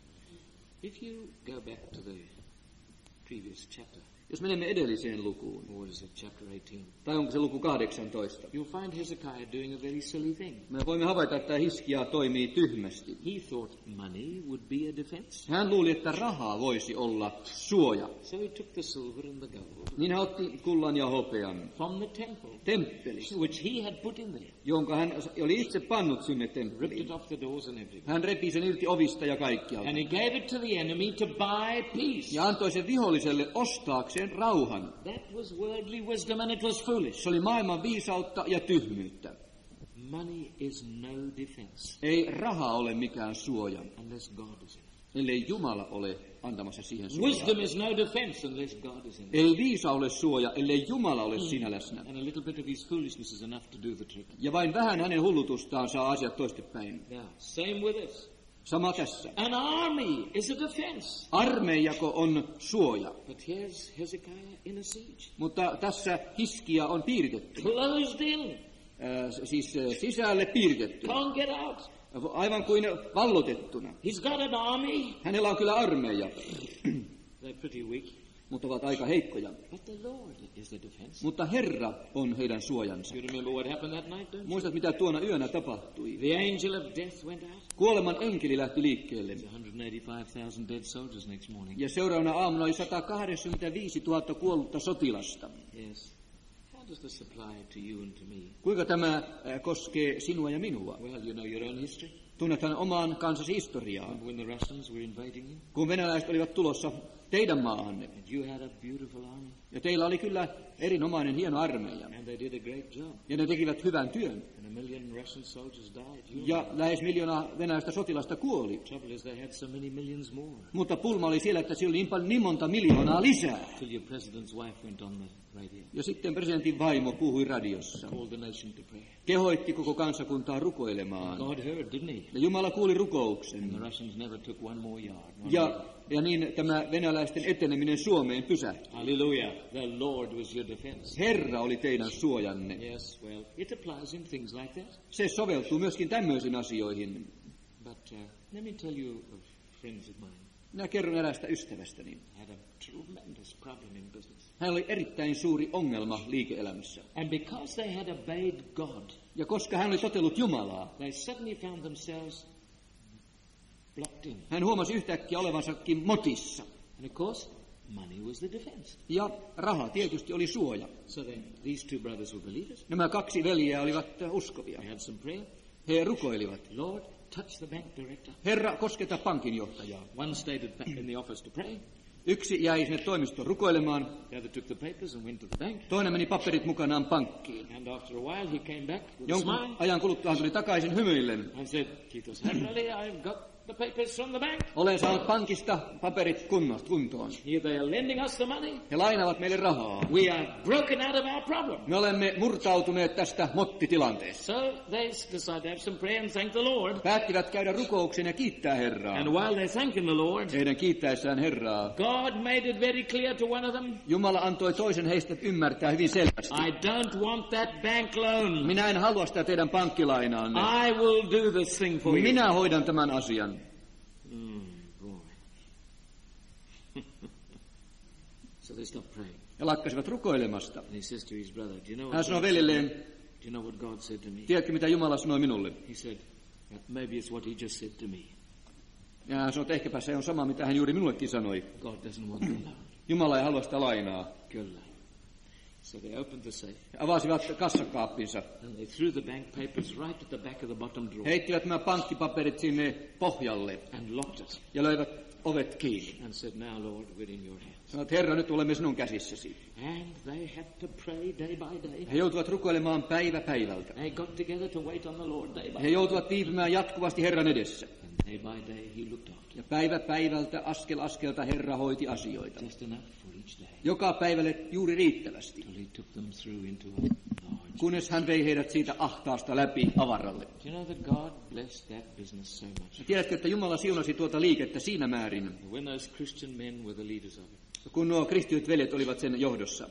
If you go back to the previous chapter, Jos menemme edelliseen lukuun, or what is it, chapter eighteen, tai onko se luku kahdeksantoista, you'll find Hezekiah doing a very silly thing. me voimme havaita, että Hiskia toimii tyhmästi. He thought money would be a defense. Hän luuli, että rahaa voisi olla suoja. So he took the silver and the gold Niin hän otti kullan ja hopean from the temple, temppelistä, which he had put in there, jonka hän oli itse pannut sinne ripped it temppeliin. off the doors and everything. Hän repi sen irti ovista ja kaikkialta. And he gave it to the enemy to buy peace. Ja antoi sen viholliselle ostaakseen rauhan. That was worldly wisdom, and it was foolish. Se oli maailman viisautta ja tyhmyyttä. Money is no defense Ei raha ole mikään suoja, unless God is in it. ellei Jumala ole antamassa siihen suojaa. Wisdom is no defense unless God is in it. Ei viisa ole suoja, ellei Jumala ole siinä läsnä. And a little bit of his foolishness is enough to do the trick. Ja vain vähän hänen hullutustaan saa asiat toistepäin. Now, same with us. Sama tässä. An army is a defense. Armeijako on suoja, But here's Hezekiah in a siege. mutta tässä Hiskia on piiritetty. Closed in. siis äh, sisälle piirtetty. Can't get out. Aivan kuin vallotettuna. He's got an army. Hänellä on kyllä armeija, They're pretty weak. mutta ovat aika heikkoja. But the Lord is the defense. Mutta Herra on heidän suojansa. You remember what happened that night, don't you? Muistat, mitä tuona yönä tapahtui? The angel of death went out. Kuoleman enkeli lähti liikkeelle. There's one hundred eighty-five thousand dead soldiers next morning. Ja seuraavana aamuna oli sata kahdeksankymmentäviisituhatta kuollutta sotilasta. Yes. How does this apply to you and to me? Kuinka tämä äh, koskee sinua ja minua? Well, you know your own history. Tunnethan oman kansasi historiaa. When the Russians were invading you, Kun venäläiset olivat tulossa teidän maahanne. and you had a beautiful army, Ja teillä oli kyllä erinomainen hieno armeija. and they did a great job, Ja ne tekivät hyvän työn. and a million Russian soldiers died. You Ja lähes miljoona venäläistä sotilasta kuoli. The trouble is they had so many millions more. Mutta pulma oli siellä, että siellä oli niin paljon niin monta miljoonaa lisää. Till your president's wife went on the radio, Ja sitten presidentin vaimo puhui radiossa. called the nation to pray. Kehoitti koko kansakuntaa rukoilemaan. God heard, didn't he? Ja Jumala kuuli And rukouksen. the Russians never took one more yard. one Ja, yard. ja niin tämä venäläisten eteneminen Suomeen pysähtyi. Hallelujah. The Lord was your defense. Herra oli teidän suojanne. Yes, well, it applies in things like that. Se soveltuu myöskin tämmöisiin asioihin. But uh, let me tell you of friends of mine. Minä kerron eräästä ystävästäni. Had a tremendous problem in business. Hän oli erittäin suuri ongelma liike-elämässä. And because they had obeyed God, Ja koska hän oli totellut Jumalaa, they suddenly found themselves blocked in. hän huomasi yhtäkkiä olevansakin motissa. And of course, money was the defense. Ja raha tietysti oli suoja. So then, these two brothers were believers. Nämä kaksi veljeä olivat uskovia. They had some prayer. He rukoilivat. Lord, touch the bank director. Herra, kosketa pankinjohtajaa. One stayed at- in the office to pray. Yksi jäi sinne toimistoon rukoilemaan, The other took the papers and went to the bank. toinen meni paperit mukanaan pankkiin. And after a while, he came back with a Jonkun smile ajan kuluttua hän tuli takaisin hymyillen. and said, Kiitos Herralle, I've got the papers from the bank. Olen saanut pankista paperit kunnosta kuntoon. Here they are lending us the money. He lainavat meille rahaa. We are broken out of our problem. Me olemme murtautuneet tästä mottitilanteesta. So they decided to have some prayer and thank the Lord. Päättivät käydä rukouksen ja kiittää Herraa. And while they're thanking the Lord, Heidän kiittäessään Herraa, God made it very clear to one of them, Jumala antoi toisen heistä ymmärtää hyvin selvästi. I don't want that bank loan. Minä en halua sitä teidän pankkilainaanne. I will do this thing for you. Minä hoidan tämän asian. Mm, boy. So they stopped praying. Ja lakkasivat rukoilemasta. And he says to his brother, do you know Hän what, sanoi God said? veljelleen, Do you know what God said to me? tiedätkö mitä Jumala sanoi minulle? He said, maybe it's what he just said to me. Ja hän sanoi, että ehkäpä se on sama, mitä hän juuri minullekin sanoi. God doesn't want the loan. Jumala ei halua sitä lainaa. Kyllä. So they opened the safe He avasivat kassakaappinsa. and they threw the bank papers right at the back of the bottom drawer Heittivät nämä pankkipaperit sinne pohjalle and locked it ja löivät ovet kiinni. and said, now Lord, we're in your hands. Sanoivat, Herra, nyt olemme sinun käsissäsi. And they had to pray day by day. He joutuvat rukoilemaan päivä päivältä. They got together to wait on the Lord day by He day. joutuvat viipymään jatkuvasti Herran edessä. And day by day he looked after Ja päivä päivältä, askel askelta Herra hoiti asioita. them. Just enough for each day Joka päivälle juuri riittävästi, till he took them through into a large. kunnes hän vei heidät siitä ahtaasta läpi avaralle. Do you know that God blessed that business so much? Ja tiedätkö, että Jumala siunasi tuota liikettä siinä määrin, When those Christian men were the leaders of it, kun nuo kristityt veljet olivat sen johdossa.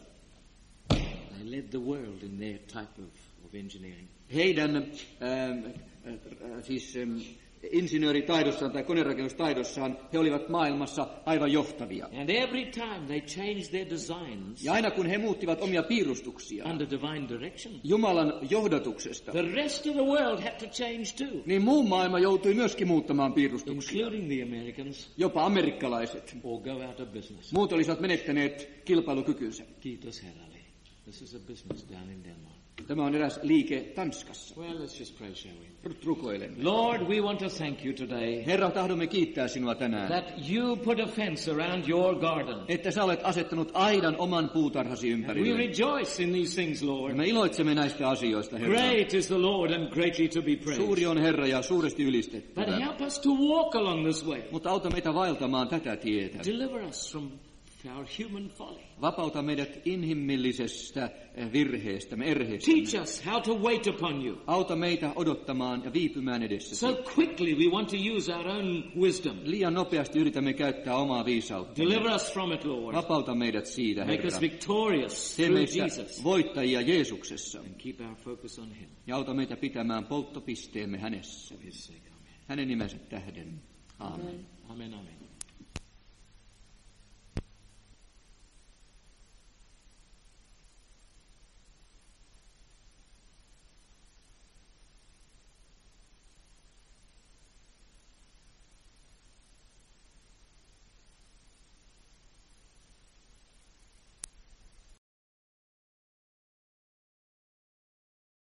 they led the world in their type of, of engineering. Heidän ähm, äh, siis ähm, insinööritaidossaan tai konerakennustaidossaan he olivat maailmassa aivan johtavia. And every time they changed their designs Ja aina kun he muuttivat omia piirustuksiaan under divine direction, Jumalan johdatuksesta, the rest of the world had to change too, niin muu maailma joutui myöskin muuttamaan piirustuksia. including the Americans, Jopa amerikkalaiset. or go out of business. Muut olisivat menettäneet kilpailukykynsä. Kiitos Herralle. This is a business down in Denmark. Tämä on eräs liike Tanskassa. Well, let's just pray, shall we? Rut rukoilemme. Lord, we want to thank you today Herra, tahdomme kiittää sinua tänään, that you put a fence around your garden. että sä olet asettanut aidan oman puutarhasi We ympärille. rejoice in these things, Ja Lord. me iloitsemme näistä asioista, Herra. Great is the Lord and greatly to be praised. Suuri on Herra ja suuresti But ylistettävä. help us to walk along this way. Mutta auta meitä vaeltamaan tätä tietä. Deliver us from of our human folly. Vapauta meidät inhimillisestä virheestämme, erheestämme. Teach us how to wait upon you. Auta meitä odottamaan ja viipymään edessäsi. So quickly we want to use our own wisdom. Liian nopeasti yritämme käyttää omaa viisautta. Deliver us from it, Lord. Vapauta meidät siitä, Make Herra. us victorious Tee through meistä Jesus. voittajia Jeesuksessa. And keep our focus on him. Ja auta meitä pitämään polttopisteemme hänessä. For his sake, amen. Hänen nimensä tähden. Aamen. Amen, amen.